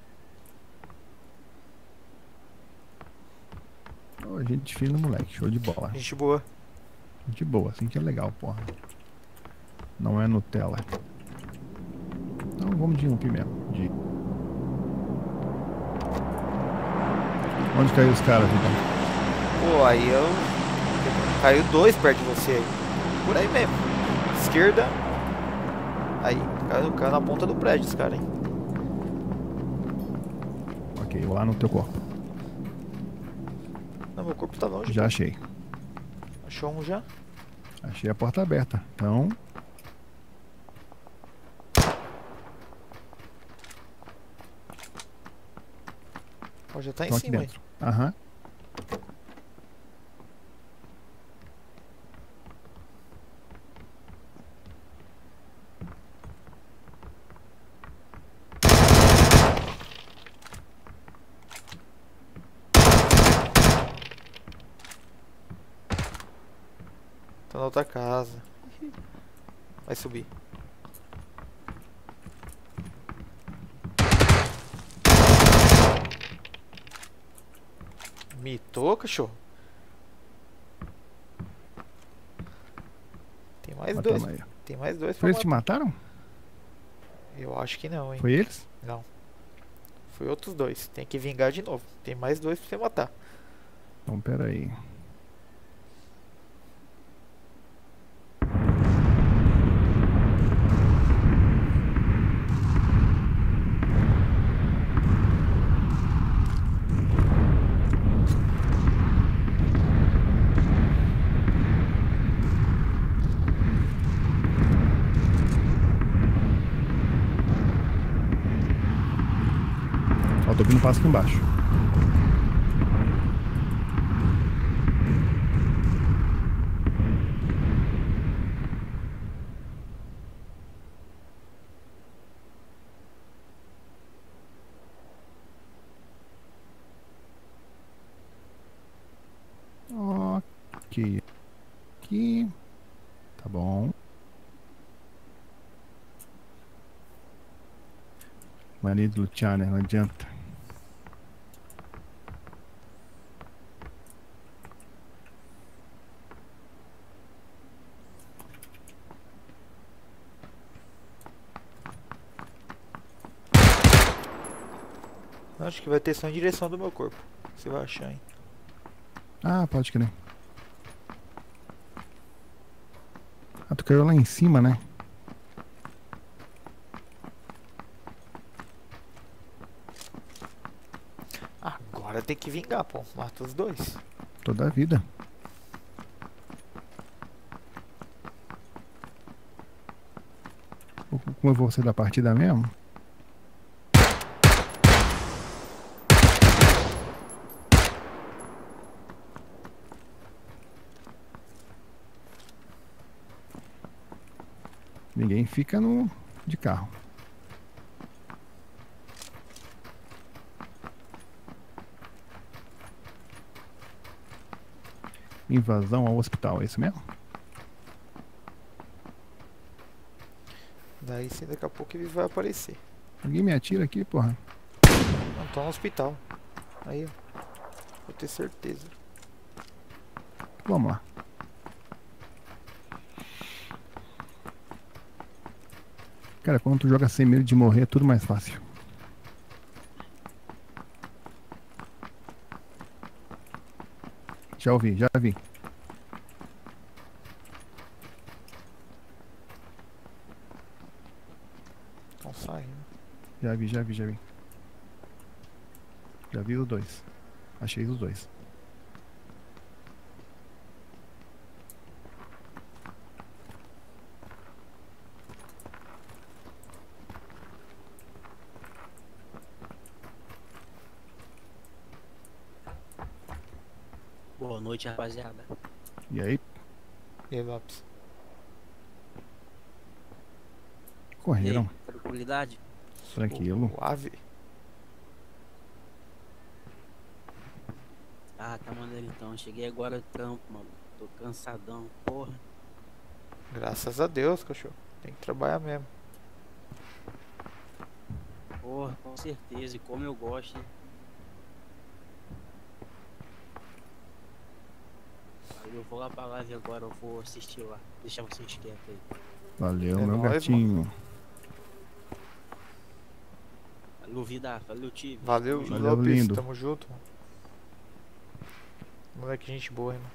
Ô, gente fina, moleque, show de bola. Gente boa. Gente boa, assim que é legal, porra. Não é Nutella. Então vamos de um mesmo. De... Onde caiu os caras, então? Pô, aí eu. Caiu dois perto de você aí. Por aí mesmo. Esquerda. Aí, caiu, caiu na ponta do prédio esse cara, hein? Ok, lá no teu corpo. Não, meu corpo tá longe. Já achei. Achou um já? Achei a porta aberta. Então, Ó, já tá em tô aqui cima aí. dentro. Aham. Tá na outra casa. Vai subir. Mitou, cachorro. Tem mais Mas dois. tamo aí. Tem mais dois Foi pra eles te matar. mataram? Eu acho que não, hein? Foi eles? Não. Foi outros dois. Tem que vingar de novo. Tem mais dois pra você matar. Então, pera aí. tô ouvindo passo aqui embaixo. Ok. Aqui. Tá bom. Mania de lutear, né? Não adianta. Acho que vai ter só em direção do meu corpo. Você vai achar, hein? Ah, pode crer. Ah, tu caiu lá em cima, né? Agora tem que vingar, pô. Mata os dois. Toda a vida. Como eu vou ser da partida mesmo? Ninguém fica no de carro. Invasão ao hospital, é isso mesmo? Daí sim, daqui a pouco ele vai aparecer. Ninguém me atira aqui, porra. Não, tô no hospital. Aí, ó. Vou ter certeza. Vamos lá. Cara, quando tu joga sem medo de morrer, é tudo mais fácil. Já ouvi, já vi. Estão saindo. Já vi, já vi, já vi. Já vi os dois. Achei os dois. Boa noite, rapaziada. E aí? E aí, Lopes? E aí, Correram. tranquilidade? Tranquilo. O, o ave. Ah, tá maneiro então. Cheguei agora do trampo, mano. Tô cansadão, porra. Graças a Deus, cachorro. Tem que trabalhar mesmo. Porra, com certeza. E como eu gosto, hein? Aí eu vou lá pra live agora, eu vou assistir lá. Deixar vocês quietos aí. Valeu, É meu nóis, gatinho. Valeu, Vida. Valeu, Tive. Valeu, Valeu, Lopes. lindo. Tamo junto. Moleque, gente boa, hein, mano.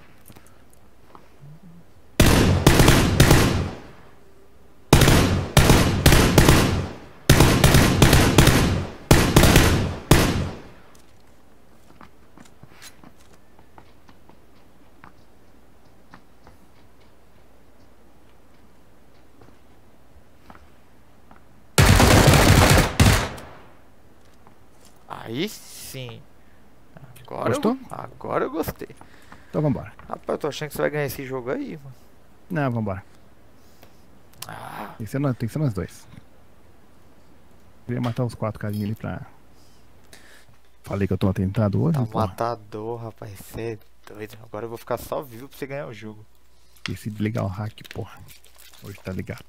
Aí sim. Agora Gostou? Eu, agora eu gostei. Então vambora. Rapaz, eu tô achando que você vai ganhar esse jogo aí, mano. Não, vambora. Ah, Tem que ser nós, tem que ser nós dois. Queria matar os quatro carinhas ali pra... Falei que eu tô atentado hoje, tá um pô. matador, rapaz. Você é doido. Agora eu vou ficar só vivo pra você ganhar o jogo. Esqueci de ligar o hack, porra. Hoje tá ligado.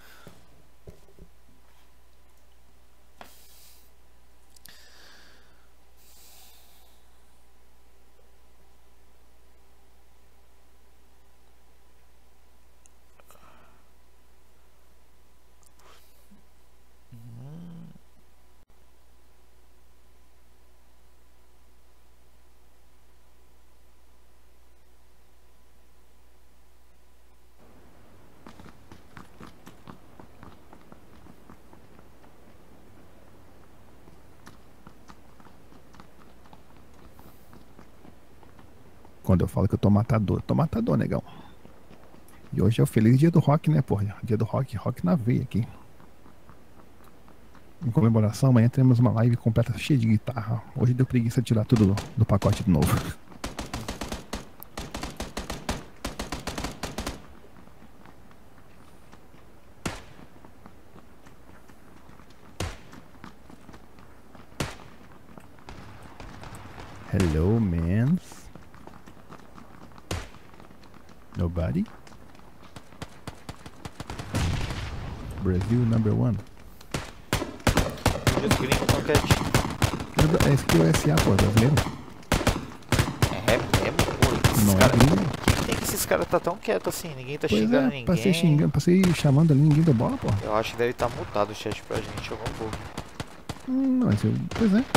Quando eu falo que eu tô matador, eu tô matador, negão. E hoje é o feliz dia do rock, né, porra? Dia do rock, rock na veia aqui. Em comemoração, amanhã teremos uma live completa cheia de guitarra. Hoje deu preguiça de tirar tudo do, do pacote de novo. Hello, mans. Nobody? Brasil number one. Os gringos tão quietinhos. Esse aqui é o S A, pô, brasileiro. É mesmo, pô. Esses Não é caras. gringo. O que, que tem que esses caras tá tão quietos assim? Ninguém tá Pois xingando é, ninguém. passei xingando, passei chamando ali, ninguém deu bola, pô. Eu acho que deve estar mutado o chat pra gente, algum bug. Hum, não, mas eu, pois é.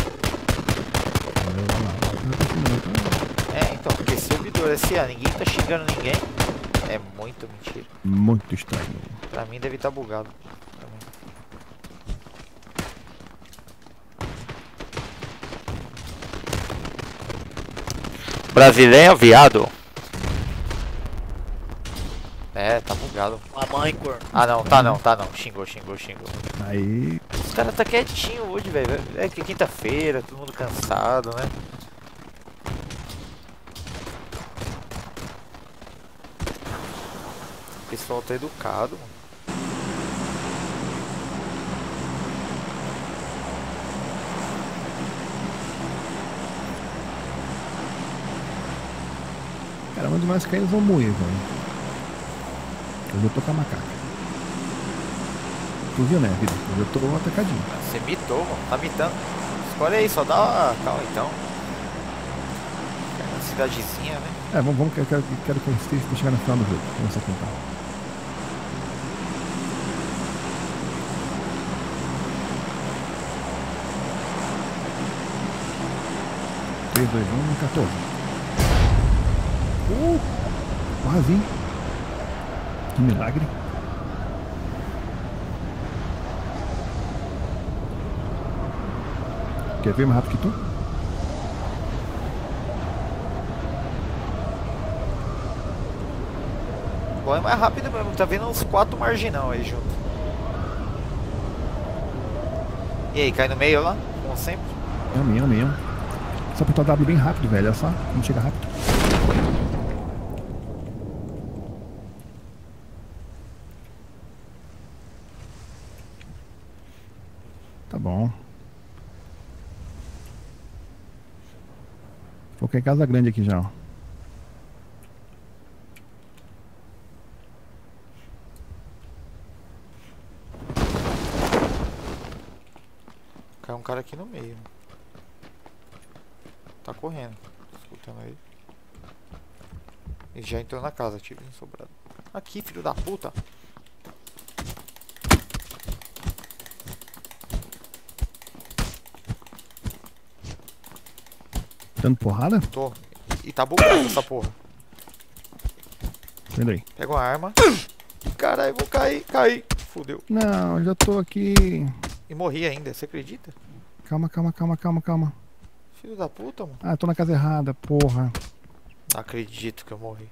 É, então, porque servidor S A, ninguém tá xingando ninguém. É muito mentira. Muito estranho. Pra mim deve estar bugado. Também. Brasileiro, viado. É, tá bugado. Mamãe, corno. Ah não, tá não, tá não. Xingou, xingou, xingou. Aí, Os caras tá quietinho hoje, velho. É que é quinta-feira, todo mundo cansado, né? O pessoal tá educado, mano. cara, onde nós caímos vão moer, velho. Eu já tô com a macaca. Tu viu, né, vida? Eu já tô atacadinho. Você mitou, mano. Tá mitando. Escolhe aí, só dá uma calma então. É uma cidadezinha, né? É, vamos, vamos que eu quero, quero que eu esteja chegar no final do jogo. Vamos aqui então. três, dois, um, quatorze. Uh! Quase, hein? Que milagre. Quer ver mais rápido que tu? Bom, é mais rápido mesmo. Tá vendo uns quatro marginal aí junto. E aí, cai no meio lá? Como sempre. É o meu, é o meu. Só apertar o W bem rápido, velho. Olha só como chega rápido. Tá bom. Foquei casa grande aqui já, ó. Cai um cara aqui no meio. Tá correndo. Tô escutando aí. Ele já entrou na casa, tiro em sobrado. Aqui, filho da puta. Dando porrada? Tô. E tá bugado essa porra. Vendo aí. Pega uma arma. Caralho, vou cair, cair. Fudeu. Não, eu já tô aqui. E morri ainda, você acredita? Calma, calma, calma, calma, calma. Filho da puta, mano. Ah, eu tô na casa errada, porra. Não acredito que eu morri.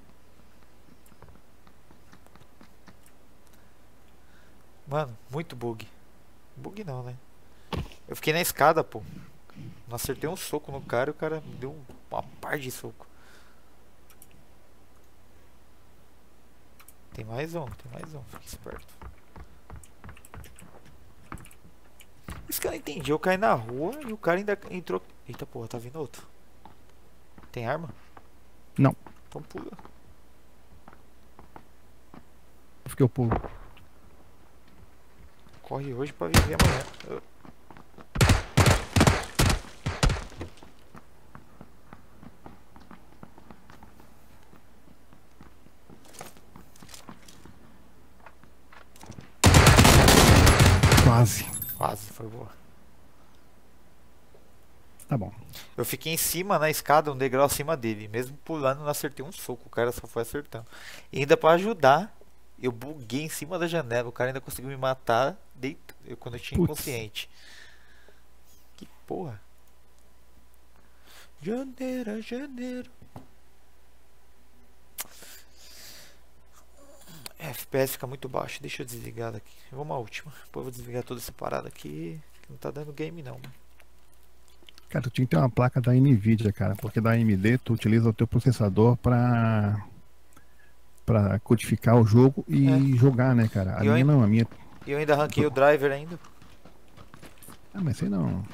Mano, muito bug. Bug não, né? Eu fiquei na escada, pô. Não acertei um soco no cara e o cara me deu uma par de soco. Tem mais um, tem mais um. Fique esperto. Isso que eu não entendi. Eu caí na rua e o cara ainda entrou. Eita porra, tá vindo outro. Tem arma? Não. Então pula. Fiquei o pulo. Corre hoje pra viver amanhã. Eu- Quase. Quase, foi boa. Tá bom. Eu fiquei em cima na escada, um degrau acima dele. Mesmo pulando, não acertei um soco. O cara só foi acertando. E ainda pra ajudar, eu buguei em cima da janela. O cara ainda conseguiu me matar deit... eu, quando eu tinha Putz. inconsciente. Que porra. Janeiro, janeiro. F P S fica muito baixo. Deixa eu desligar daqui. Vamos à última. Depois eu vou desligar toda essa parada aqui. Não tá dando game não. Cara, tu tinha que ter uma placa da Nvidia, cara, porque da A M D tu utiliza o teu processador pra, pra codificar o jogo e jogar, né, cara? A E eu minha ainda- não, a minha. E eu ainda ranquei o driver ainda. Ah, mas sei não.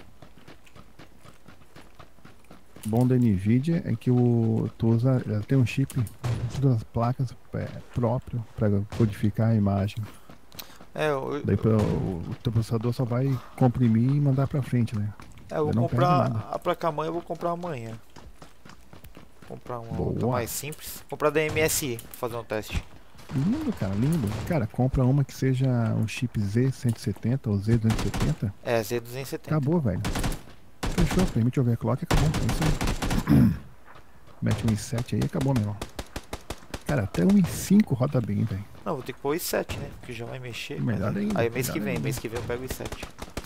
O bom da Nvidia é que o, tu usa, ela tem um chip, duas placas é, próprio para codificar a imagem. É, eu, Daí pra, o, o teu processador só vai comprimir e mandar pra frente, né? é, eu vou Daí não perde nada. comprar a placa-mãe, eu vou comprar amanhã. Comprar uma outra Boa. mais simples. Comprar da M S I pra fazer um teste. Lindo, cara, lindo. Cara, compra uma que seja um chip Z cento e setenta ou Z duzentos e setenta. É, Z duzentos e setenta. Acabou, velho. Fechou, permite overclock e acabou. É isso aí. Mete um i sete aí e acabou, meu irmão. Cara, até um i cinco roda bem, velho. Não, vou ter que pôr o i sete, né? Porque já vai mexer. mas Melhor aí- ainda, Aí mês que melhor vem, ainda. mês que vem eu pego o i sete.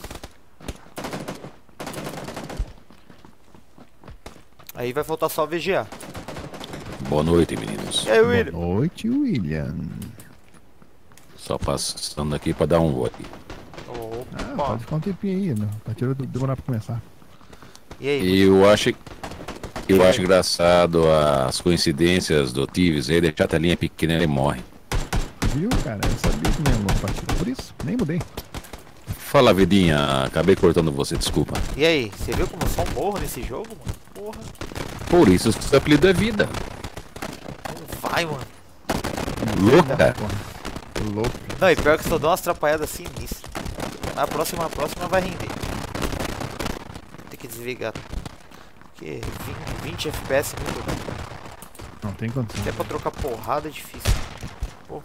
Aí vai faltar só o V G A. Boa noite, meninos. E aí, Boa William? noite, William. Só passando aqui pra dar um oi. Ah, Opa. pode ficar um tempinho aí, né? Pra tirar demorar pra começar. E aí? E eu acho, eu acho engraçado as coincidências do Tives aí, deixar a telinha pequena e ele morre. Viu, cara? Eu sabia que não ia mudar a partida. Por isso, nem mudei. Fala, vidinha, acabei cortando você, desculpa. E aí? Você viu como eu só morro nesse jogo, mano? Porra. Por isso o seu apelido é vida. Não vai, mano. Louca. Tô louco. Não, e pior que só dou umas atrapalhadas sinistras. Na próxima, a próxima vai render. Tem que desligar. Porque vinte, vinte F P S é muito ruim. Não tem condição. Até pra trocar porrada é difícil. Pô,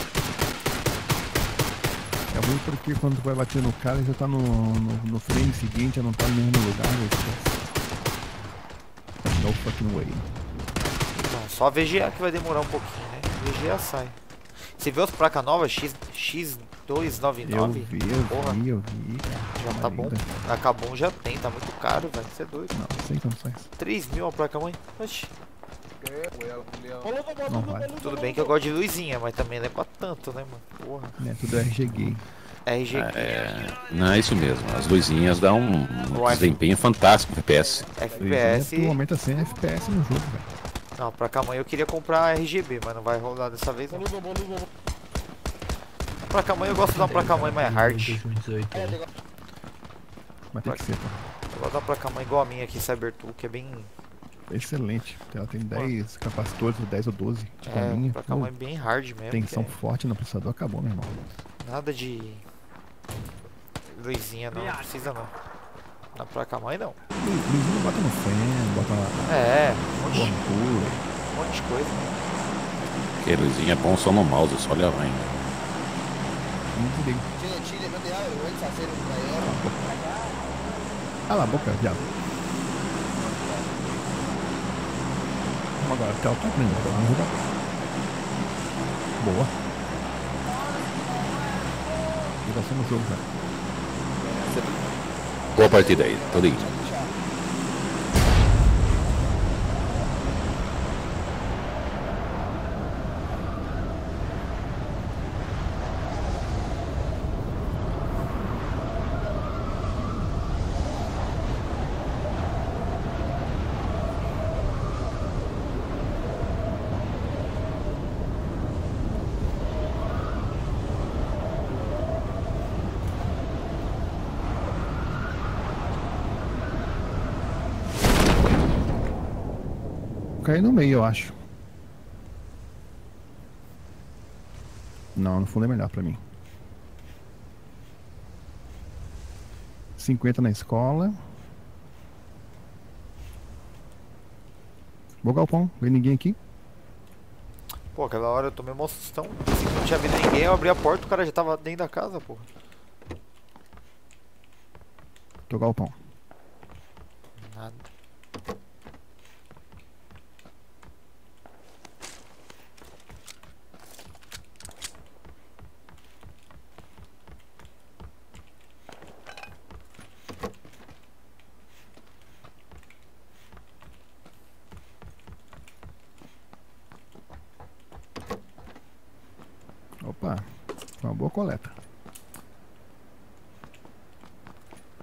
É ruim porque quando tu vai bater no cara, já tá no, no, no frame seguinte, já não tá no mesmo lugar. Né? No fucking way. não, só a V G A que vai demorar um pouquinho, né? V G A sai. Você viu as placas novas? X, X duzentos e noventa e Eu nove? vi, eu Porra. vi, eu vi, cara. Já tá bom. Ainda. A Kabum já tem, tá muito caro, velho. Você é doido. Não, sem condições. três mil a placa mãe? Oxi. Não vale. Tudo bem que eu gosto de luzinha, mas também não é pra tanto, né, mano? Porra. É tudo R G gay. R G Q, É, não é isso mesmo. As luzinhas dão um Ué. desempenho fantástico no F P S. F P S. Tu aumenta cem F P S no jogo, velho. Não, pra cá mãe eu queria comprar R G B, mas não vai rolar dessa vez não. Pra cá mãe eu gosto de uma placa mãe mais hard. Mas tem que ser, pô. Eu gosto de uma placa mãe igual a minha aqui, Cybertool, que é bem. Excelente. Ela tem dez capacitores, dez ou doze. Tipo a É, minha. placa mãe bem hard mesmo. Tensão que forte no processador, acabou, meu irmão. é nada de. Luzinha não, não precisa não. Na placa mãe não. Luzinho bota no feno, bota na É, um monte, de- gordura. um monte de coisa. Que luzinha é bom só no mouse, só olhar lá ainda. Muito bem. Cala a boca, viado. Vamos agora, até o top mesmo. Vamos jogar. Boa. Ligação no jogo, velho. Boa partida aí, tô ligado. Caí no meio, eu acho. Não, no fundo é melhor pra mim. cinquenta na escola. Vou galpão, vem ninguém aqui. Pô, aquela hora eu tomei uma sustão. Assim, não tinha vindo ninguém, eu abri a porta, o cara já tava dentro da casa, porra. Tô galpão. Nada. Opa, foi uma boa coleta.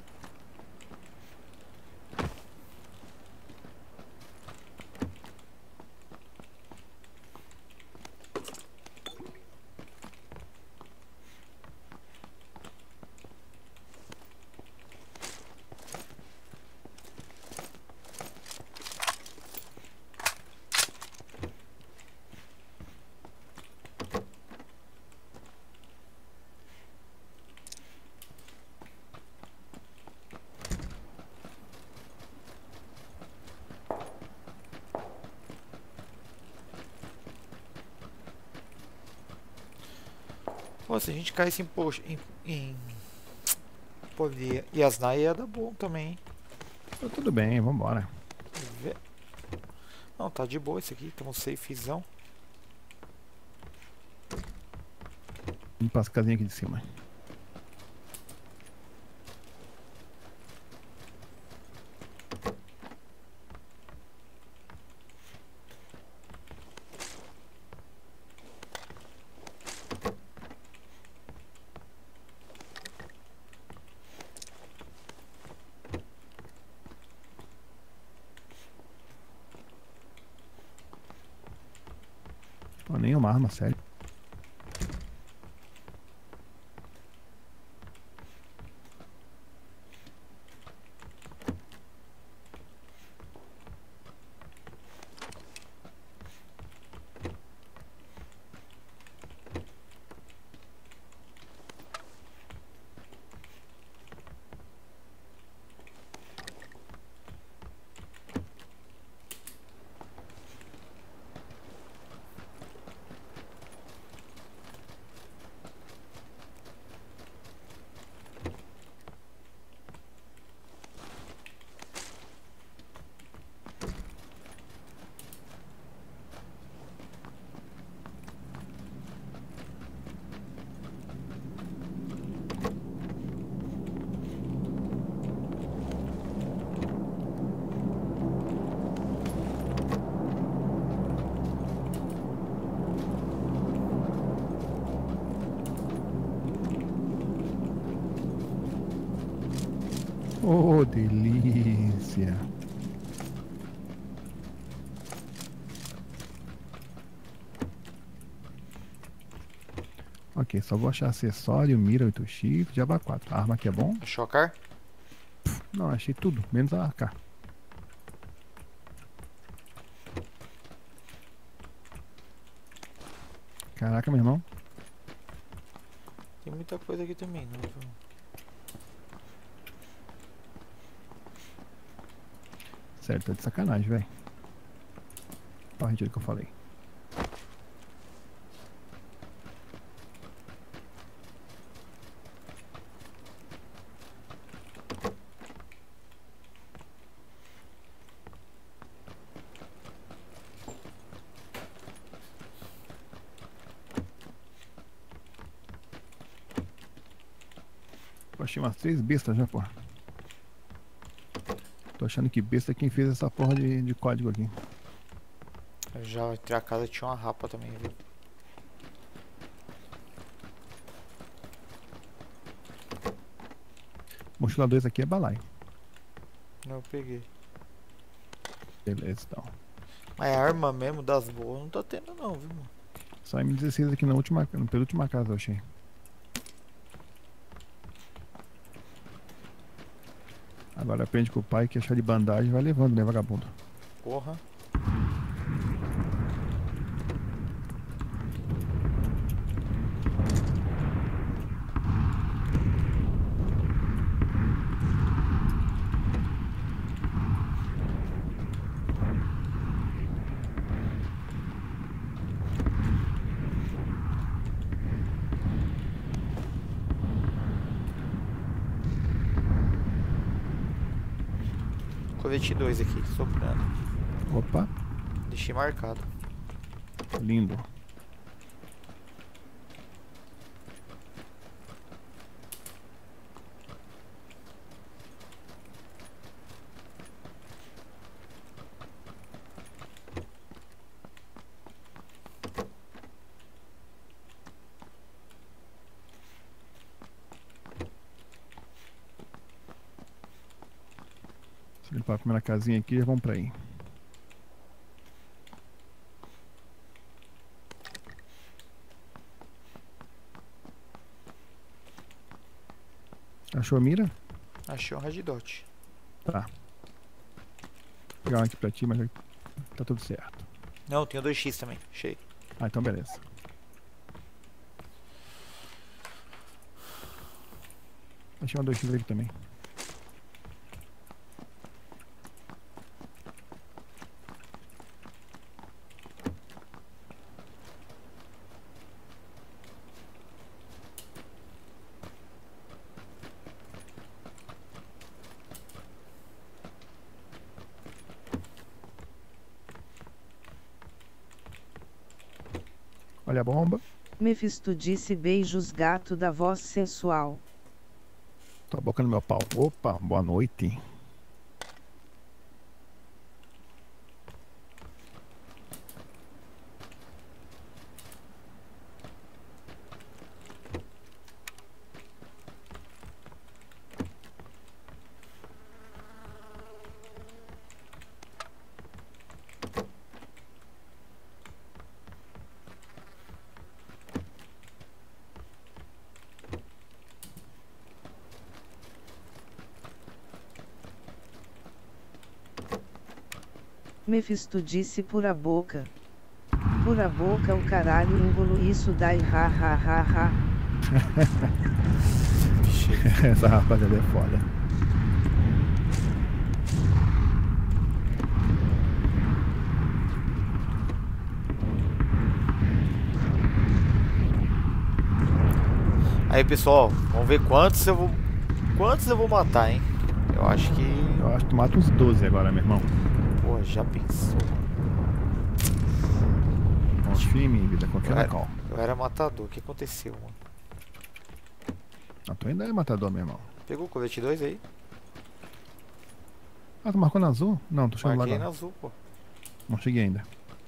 Pô, se a gente caísse em poxa, em, em pô, e Yasnai ia dar bom também, hein? Então, tudo bem, vambora. Vê- Não, tá de boa esse aqui, tá um safezão. Vamos para as casinhas aqui de cima. Pô, nenhuma arma, sério. Oh, delícia. Ok, só vou achar acessório, mira oito x, Java quatro. A arma aqui é bom? Chocar? Não, achei tudo, menos a A K. Caraca, meu irmão. Tem muita coisa aqui também, não. viu? Sério, tá de sacanagem, velho. Olha o retiro que eu falei. Eu achei umas três bestas já, porra. Tô achando que besta é quem fez essa porra de, de código aqui. Eu já entrei a casa tinha uma rapa também, viu? Mochila dois aqui é balai. Não, eu peguei. Beleza, então. Mas a arma mesmo das boas não tá tendo não, viu, mano? Só M dezesseis aqui na última, na penúltima casa eu achei. Agora aprende com o pai que achar de bandagem vai levando, né, vagabundo? Porra. Colete dois aqui, sobrando. Opa, Deixei marcado. lindo. Se limpar a primeira casinha aqui, já vamos pra aí. Achou a mira? Achei um red dot. Tá. Vou pegar uma aqui pra ti, mas já tá tudo certo. Não, tenho dois x também. Achei. Ah, então beleza. Achei uma dois x aqui também. Olha a bomba. Mephisto disse beijos gato da voz sensual. Tua boca no meu pau. Opa, boa noite. Mephisto disse pura boca. Pura boca o caralho, engolo isso dai ha ha ha ha. Essa rapaziada é foda. Aí pessoal, vamos ver quantos eu vou. Quantos eu vou matar, hein? Eu acho que. Eu acho que tu mata uns doze agora, meu irmão. Pô, já pensou. Confia em mim, vida, confia Eu na era, cal. eu era matador, o que aconteceu, mano? Não, tu ainda é matador, meu irmão. Pegou o colete dois aí? Ah, tu marcou na azul? Não, tô chegando lá Marquei na agora. azul, pô. Não cheguei ainda.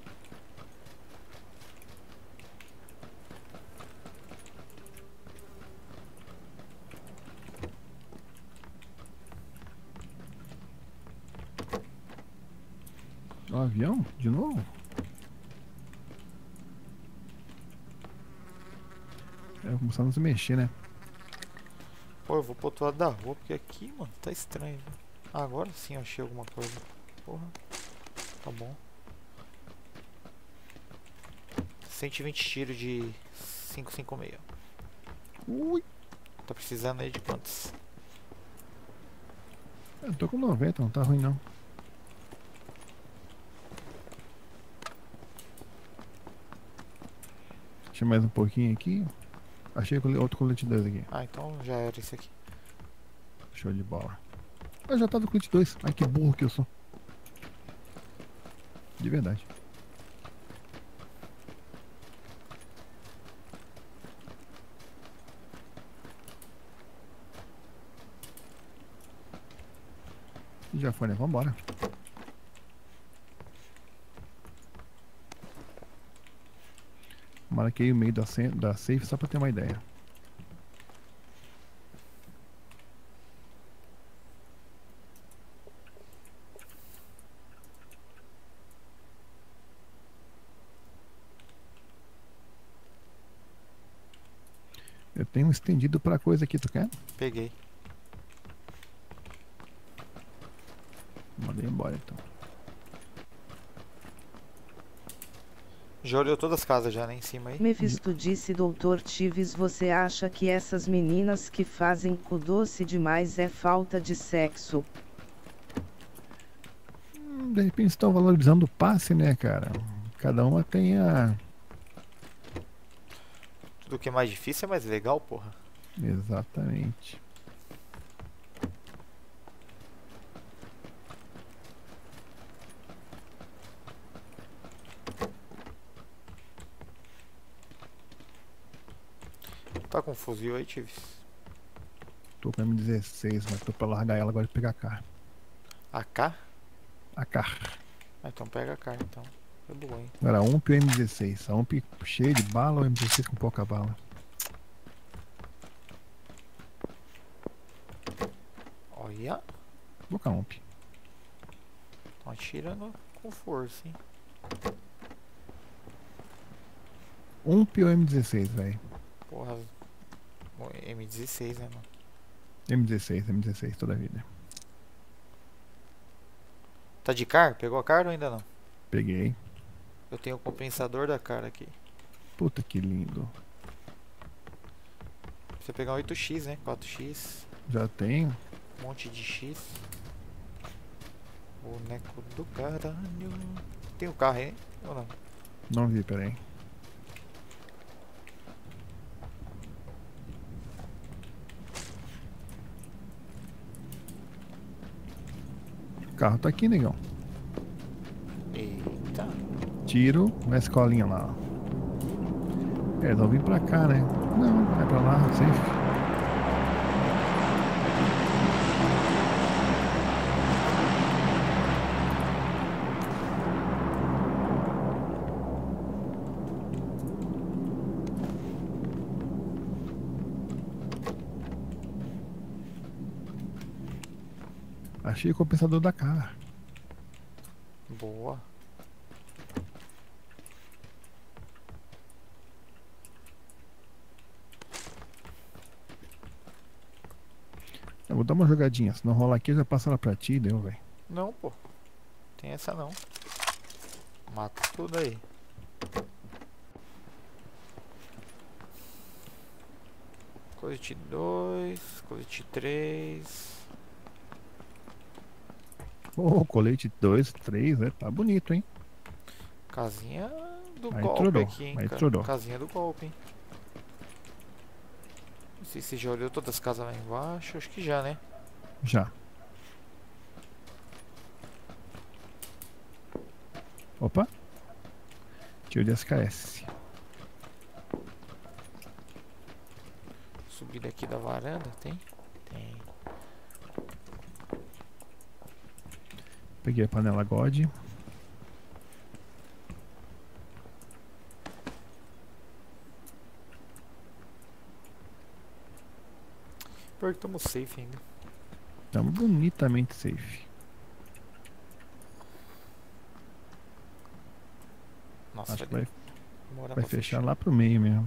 O avião? De novo? É, começando a se mexer, né? Pô, eu vou pro outro lado da rua, porque aqui, mano, tá estranho, né? Ah, agora sim eu achei alguma coisa. Porra. Tá bom. cento e vinte tiros de cinco cinco seis. Ui! Tá precisando aí de quantos? Eu tô com noventa, não tá ruim não. Deixa mais um pouquinho aqui. Achei cole- outro colete dois aqui. Ah, então já era esse aqui. Show de bola. Eu já tava com colete dois. Ai, que burro que eu sou. De verdade. E já foi, né? Vambora. Marquei o meio da, sen- da safe só pra ter uma ideia. Eu tenho um estendido pra coisa aqui, tu quer? Peguei. Mandei embora então. Já olhou todas as casas já, né? Em cima aí. Mephisto disse doutor Tives, você acha que essas meninas que fazem cu doce demais é falta de sexo? Hum, De repente estão valorizando o passe, né, cara? Cada uma tem a. Tudo que é mais difícil é mais legal, porra. Exatamente. Tá com fuzil aí, Tives? Tô com M dezesseis, mas tô pra largar ela agora e pegar a K. A K? A K. Ah, então pega a K, então. Foi boa, hein? Agora a U M P e o M dezesseis. A U M P cheia de bala ou o M dezesseis com pouca bala? Olha. Vou com a U M P. Estão atirando com força, hein? U M P ou M dezesseis, velho? Porra. o M dezesseis, né, mano? M dezesseis, M dezesseis toda a vida. Tá de car? Pegou a car ou ainda não? Peguei. Eu tenho o compensador da car aqui. Puta que lindo. Você pegar um oito x, né? quatro x. Já tenho. Um monte de X. Boneco do caralho. Tem o carro aí? Ou não? Não vi, peraí. O carro tá aqui, negão. Eita. Tiro na escolinha lá, ó. É, eles vão vir pra cá, né? Não, vai pra lá, safe. Achei o compensador da cara. Boa. Eu vou dar uma jogadinha, se não rolar aqui, eu já passo ela pra ti, deu, velho. Não, pô. Tem essa não. Mata tudo aí. Colete dois, colete três. Ô, colete dois, três, né? Tá bonito, hein? Casinha do Aí golpe trollou, aqui, hein, aí cara. trollou. Casinha do golpe, hein. Não sei se você já olhou todas as casas lá embaixo. Acho que já, né? Já. Opa. Tiro de S K S. Subida aqui da varanda, tem? Tem. Peguei a panela God. Pior que estamos safe ainda. Estamos bonitamente safe. Nossa, Acho que vai vai, demorar vai pra fechar lá pro meio mesmo.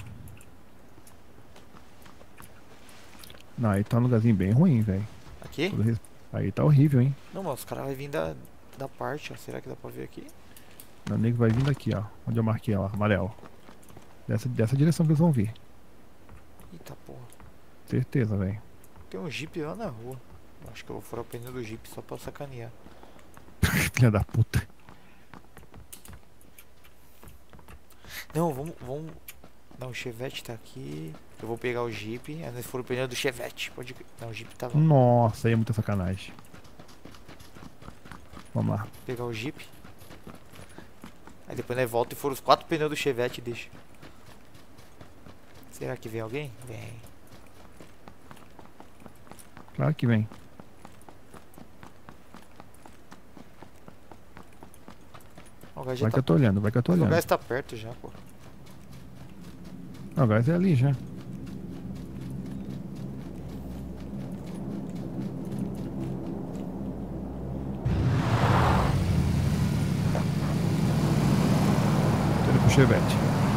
Não, aí tá um lugarzinho bem ruim, velho. Aqui? Todo res- Aí tá horrível, hein? Não, mas os caras vão vir da, da parte, ó. Será que dá pra ver aqui? O nego vai vindo aqui, ó. Onde eu marquei, ó, amarelo. Dessa, dessa direção que eles vão vir. Eita porra. Certeza, velho. Tem um jeep lá na rua. Acho que eu vou furar o pneu do jeep só pra sacanear. Filha da puta. Não, vamos, vamos. Não, o Chevette tá aqui. Eu vou pegar o Jeep. Aí nós furamos o pneu do Chevette. Pode. Não, o Jeep tava. Nossa, aí é muita sacanagem. Vamos lá. Pegar o Jeep. Aí depois nós volta e fura os quatro pneus do Chevette e deixa. Será que vem alguém? Vem. Claro que vem. O gás já Vai tá. que eu tô olhando, vai que eu tô O olhando. gás tá perto já, pô. Não, o gás é ali já. Tô indo pro Chevette.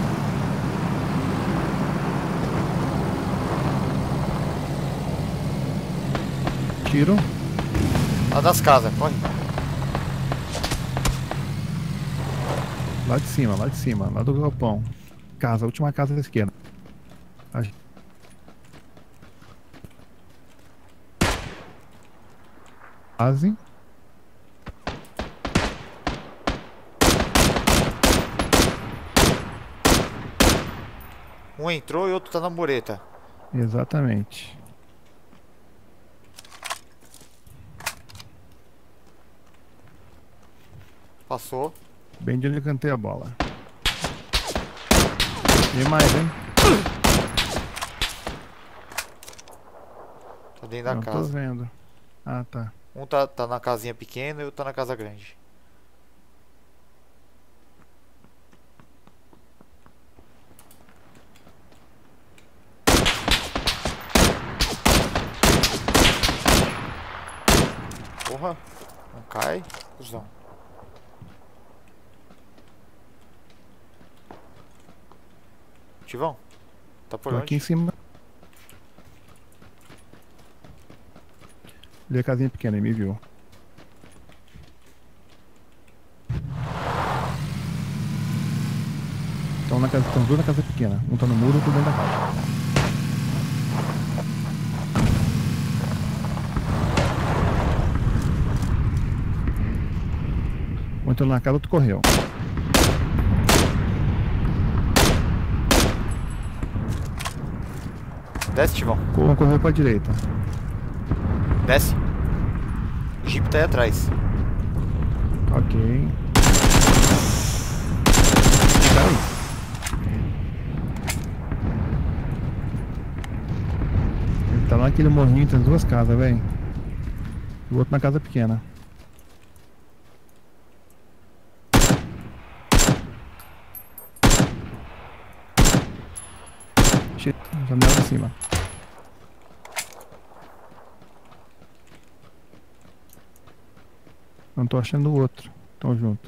Tiro. Lá das casas, corre. Lá de cima, lá de cima, lá do galpão. Casa, a última casa da esquerda. Ai. Quase. Um entrou e outro tá na mureta. Exatamente. Passou. Bem de onde eu cantei a bola. Tem mais, hein? Tá dentro da Não tô casa. vendo. Ah, tá. Um tá, tá na casinha pequena e outro tá na casa grande. Porra, não cai, cuzão. Tivão, tá por Tô onde? aqui em cima. Ali a casinha pequena, ele me viu. Estão na casa, estão dois na casa pequena. Um tá no muro, outro dentro da casa. Um entrou na casa, outro correu. Desce, Tivão. Um correu pra direita. Desce. O Jeep tá aí atrás. Ok. Cai. lá naquele morrinho entre as duas casas, velho. O outro na casa pequena. Che- Janela de cima. Não tô achando o outro. Tão junto.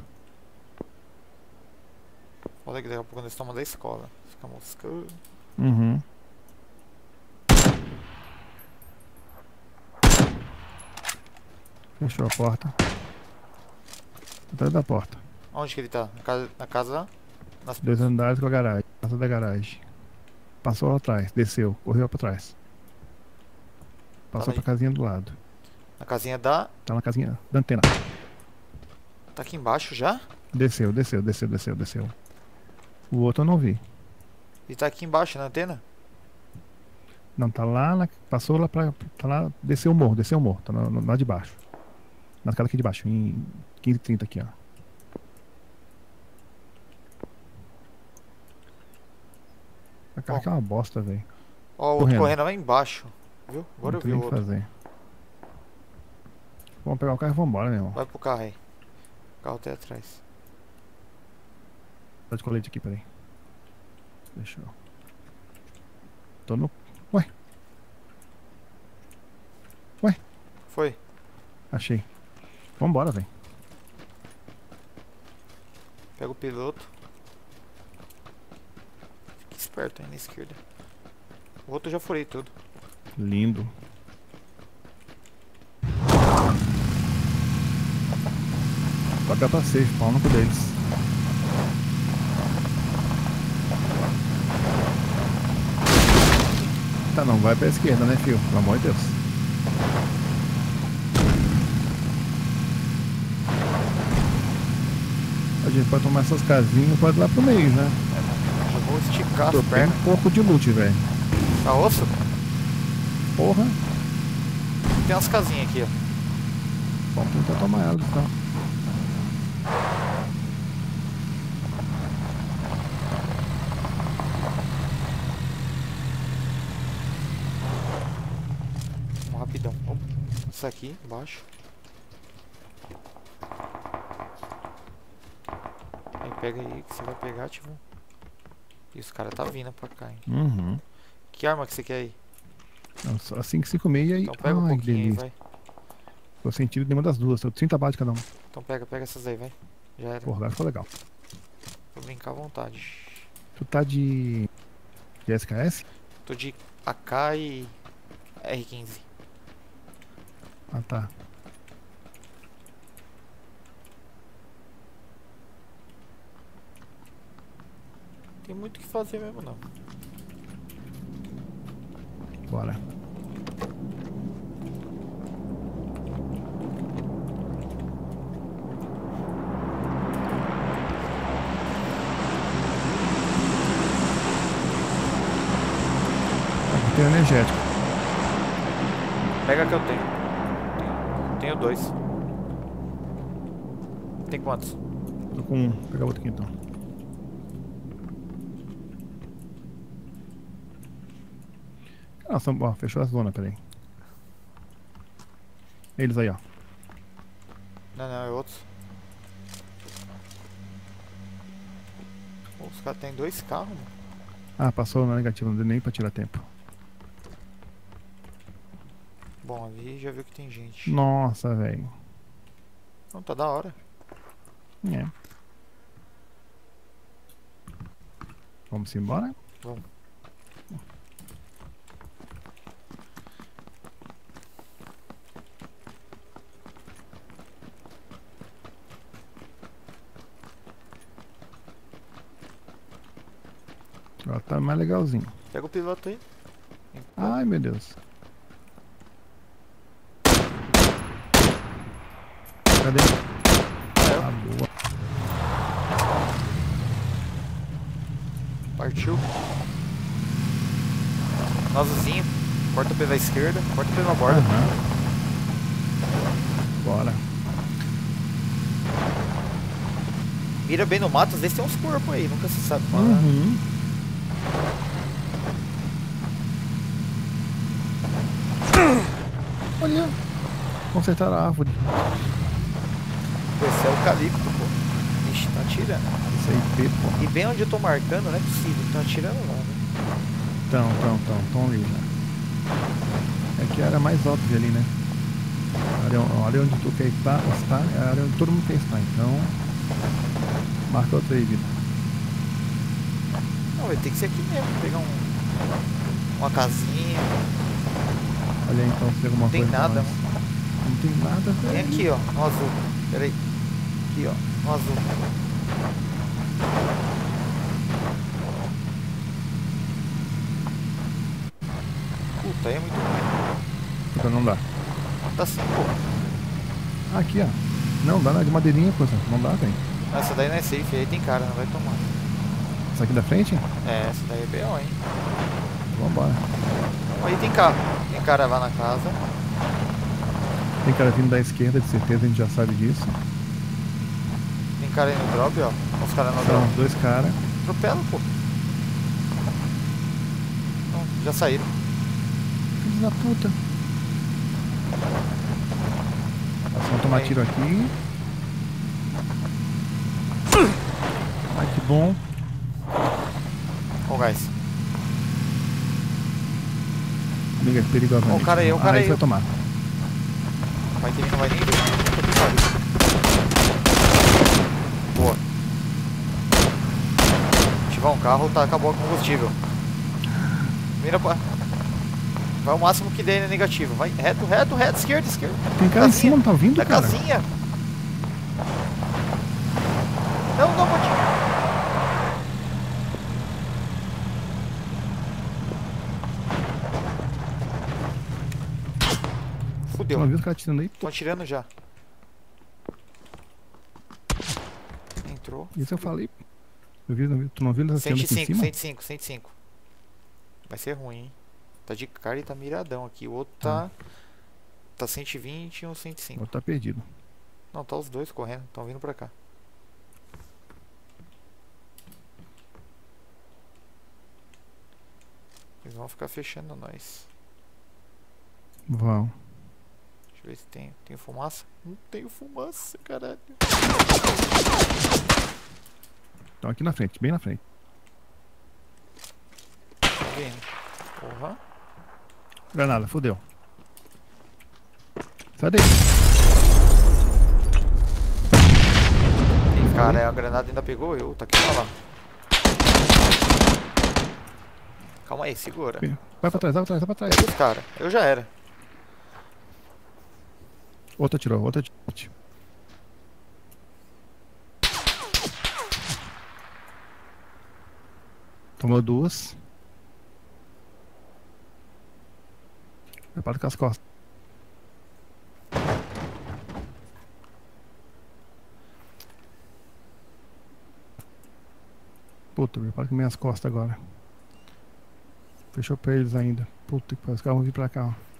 Olha que daqui a pouco nós estamos da escola. Fica moscando. Uhum. Fechou a porta. Atrás da porta. Onde que ele tá? Na casa? Na casa? Nas... Dois andares com a garagem. Casa da garagem. Passou lá atrás. Desceu. Correu pra trás. Passou Tá pra casinha do lado. Na casinha da... Tá na casinha da antena. Tá aqui embaixo já? Desceu, desceu, desceu, desceu, desceu. O outro eu não vi. E tá aqui embaixo na antena? Não, tá lá, na, passou lá pra. Tá lá, desceu o morro, desceu o morro. Tá lá, lá de baixo. Na escada aqui de baixo, em quinze e trinta aqui, ó. A cara aqui é uma bosta, velho. Ó, o outro Correndo. correndo lá embaixo. Viu? Agora Não eu tem vi o o que outro. fazer. Vamos pegar o carro e vambora, meu irmão. Vai pro carro aí. O carro tá aí atrás. Tá de colete aqui, peraí. Deixa eu. Tô no. Foi. Achei. Vambora, velho. Pega o piloto. Fica esperto aí na esquerda. O outro eu já furei tudo. Lindo. Papel tá safe, pau no cu deles. Tá, não vai pra esquerda, né, fio? Pelo amor de Deus. A gente pode tomar essas casinhas e pode ir lá pro meio, né? Já vou esticar Tô as bem pernas. um pouco de loot, velho. Tá osso? Porra. Tem umas casinhas aqui, ó. Vamos tentar tomar elas, então. Vamos rapidão. Opa. Isso aqui, embaixo. Aí pega aí que você vai pegar, tipo. E os caras tá vindo pra cá, hein. Uhum. Que arma que você quer aí? Nossa, assim que se comer e aí. Então pega um Ai, que pouquinho aí, delícia. vai. Tô sentindo nenhuma das duas, tô trinta balas de cada um. Então pega, pega essas aí, vai. Já era. Porra, agora ficou legal. Vou brincar à vontade. Tu tá de. de S K S? Tô de A K e R quinze. Ah, tá. Tem muito o que fazer mesmo não. Bora. Aqui tem energético. Pega que eu tenho. Tenho, tenho dois. Tem quantos? Tô com um. Vou pegar outro aqui então. Nossa, ó, fechou a zona, peraí. Eles aí, ó. Não, não, é outros. Pô, os caras tem dois carros, mano. Ah, passou na negativa, não deu nem pra tirar tempo. Bom, ali já viu que tem gente. Nossa, velho. Não, tá da hora. É. Vamos embora? Vamos. Ó, tá mais legalzinho. Pega o piloto aí. Ai, meu Deus. Cadê? É, Ah, boa. partiu. Nozinho. Corta pela esquerda, corta pela borda. Aham. Bora. Mira bem no mato, às vezes tem uns corpos aí, nunca se sabe. Uhum. Olha. Consertaram a árvore. Esse é o eucalipto, pô. Ixi, tá atirando. Isso aí, preto, pô. E bem onde eu tô marcando, não é possível. Estão atirando lá, né? Então, então, então, estão ali, né? É que a área mais óbvia ali, né? A área, a área onde tu quer estar, estar é a área onde todo mundo quer estar. Então, marca outra aí, vida. Não, vai ter que ser aqui mesmo. Pegar um, uma casinha. Olha aí, então, se tem alguma Não tem coisa. pra nada, nós. Não tem nada, Tem velho. aqui, ó, no azul. Pera aí. Aqui, ó, no azul. Puta, aí é muito ruim. Então não dá. Tá assim, pô. Ah, aqui, ó. Não, dá de madeirinha, coisa. Não dá, velho. Essa daí não é safe, aí tem cara, não vai tomar. Essa aqui da frente? É, essa daí é B O, hein. Vambora. Aí tem carro. Tem cara lá na casa. Tem cara vindo da esquerda, de certeza, a gente já sabe disso. Tem cara aí no drop, ó. Os caras no São drop. dois caras. Atropela, pô. Não, já saíram. Filhos da puta. Nós vamos tomar Aí. tiro aqui. Ai, que bom. Ó o gás. Amiga, perigosamente. Ó, o cara aí, o cara ah, aí. esse vai tomar. Vai que ele não vai nem ver. Puta que pariu. Boa. Ativar um carro, tá, acabou o combustível. Mira pra... Vai o máximo que der negativo. Vai reto, reto, reto, esquerda, esquerda. Tem cara em Casinha. cima, não tá vindo, Da cara? casinha. Não, não, pode. Tu Fudeu. não viu os caras tirando aí? Tô atirando já. Entrou. Isso eu falei. Eu vi, não vi, tu não viu eles atirando aqui em cento e cinco, cima? cento e cinco, cento e cinco. Vai ser ruim, hein? Tá de cara e tá miradão aqui. O outro tá. Tá cento e vinte e um cento e O cinco. outro tá perdido. Não, tá os dois correndo. Estão vindo pra cá. Eles vão ficar fechando nós. Vão. Deixa eu ver se tem. Tem fumaça? Não tenho fumaça, caralho. Estão aqui na frente, bem na frente. Tá vendo? Porra. Granada, fodeu. Sai daí. Tem cara, a granada ainda pegou eu. Tá aqui pra lá. Calma aí, segura. Vai pra trás, vai pra trás, vai pra trás. Pega os cara. Eu já era. Outra tirou, outra tirou. Tomou duas. Prepara com as costas. Puta, prepara com minhas costas agora. Fechou pra eles ainda. Puta que pariu, os caras vão vir pra cá, ó.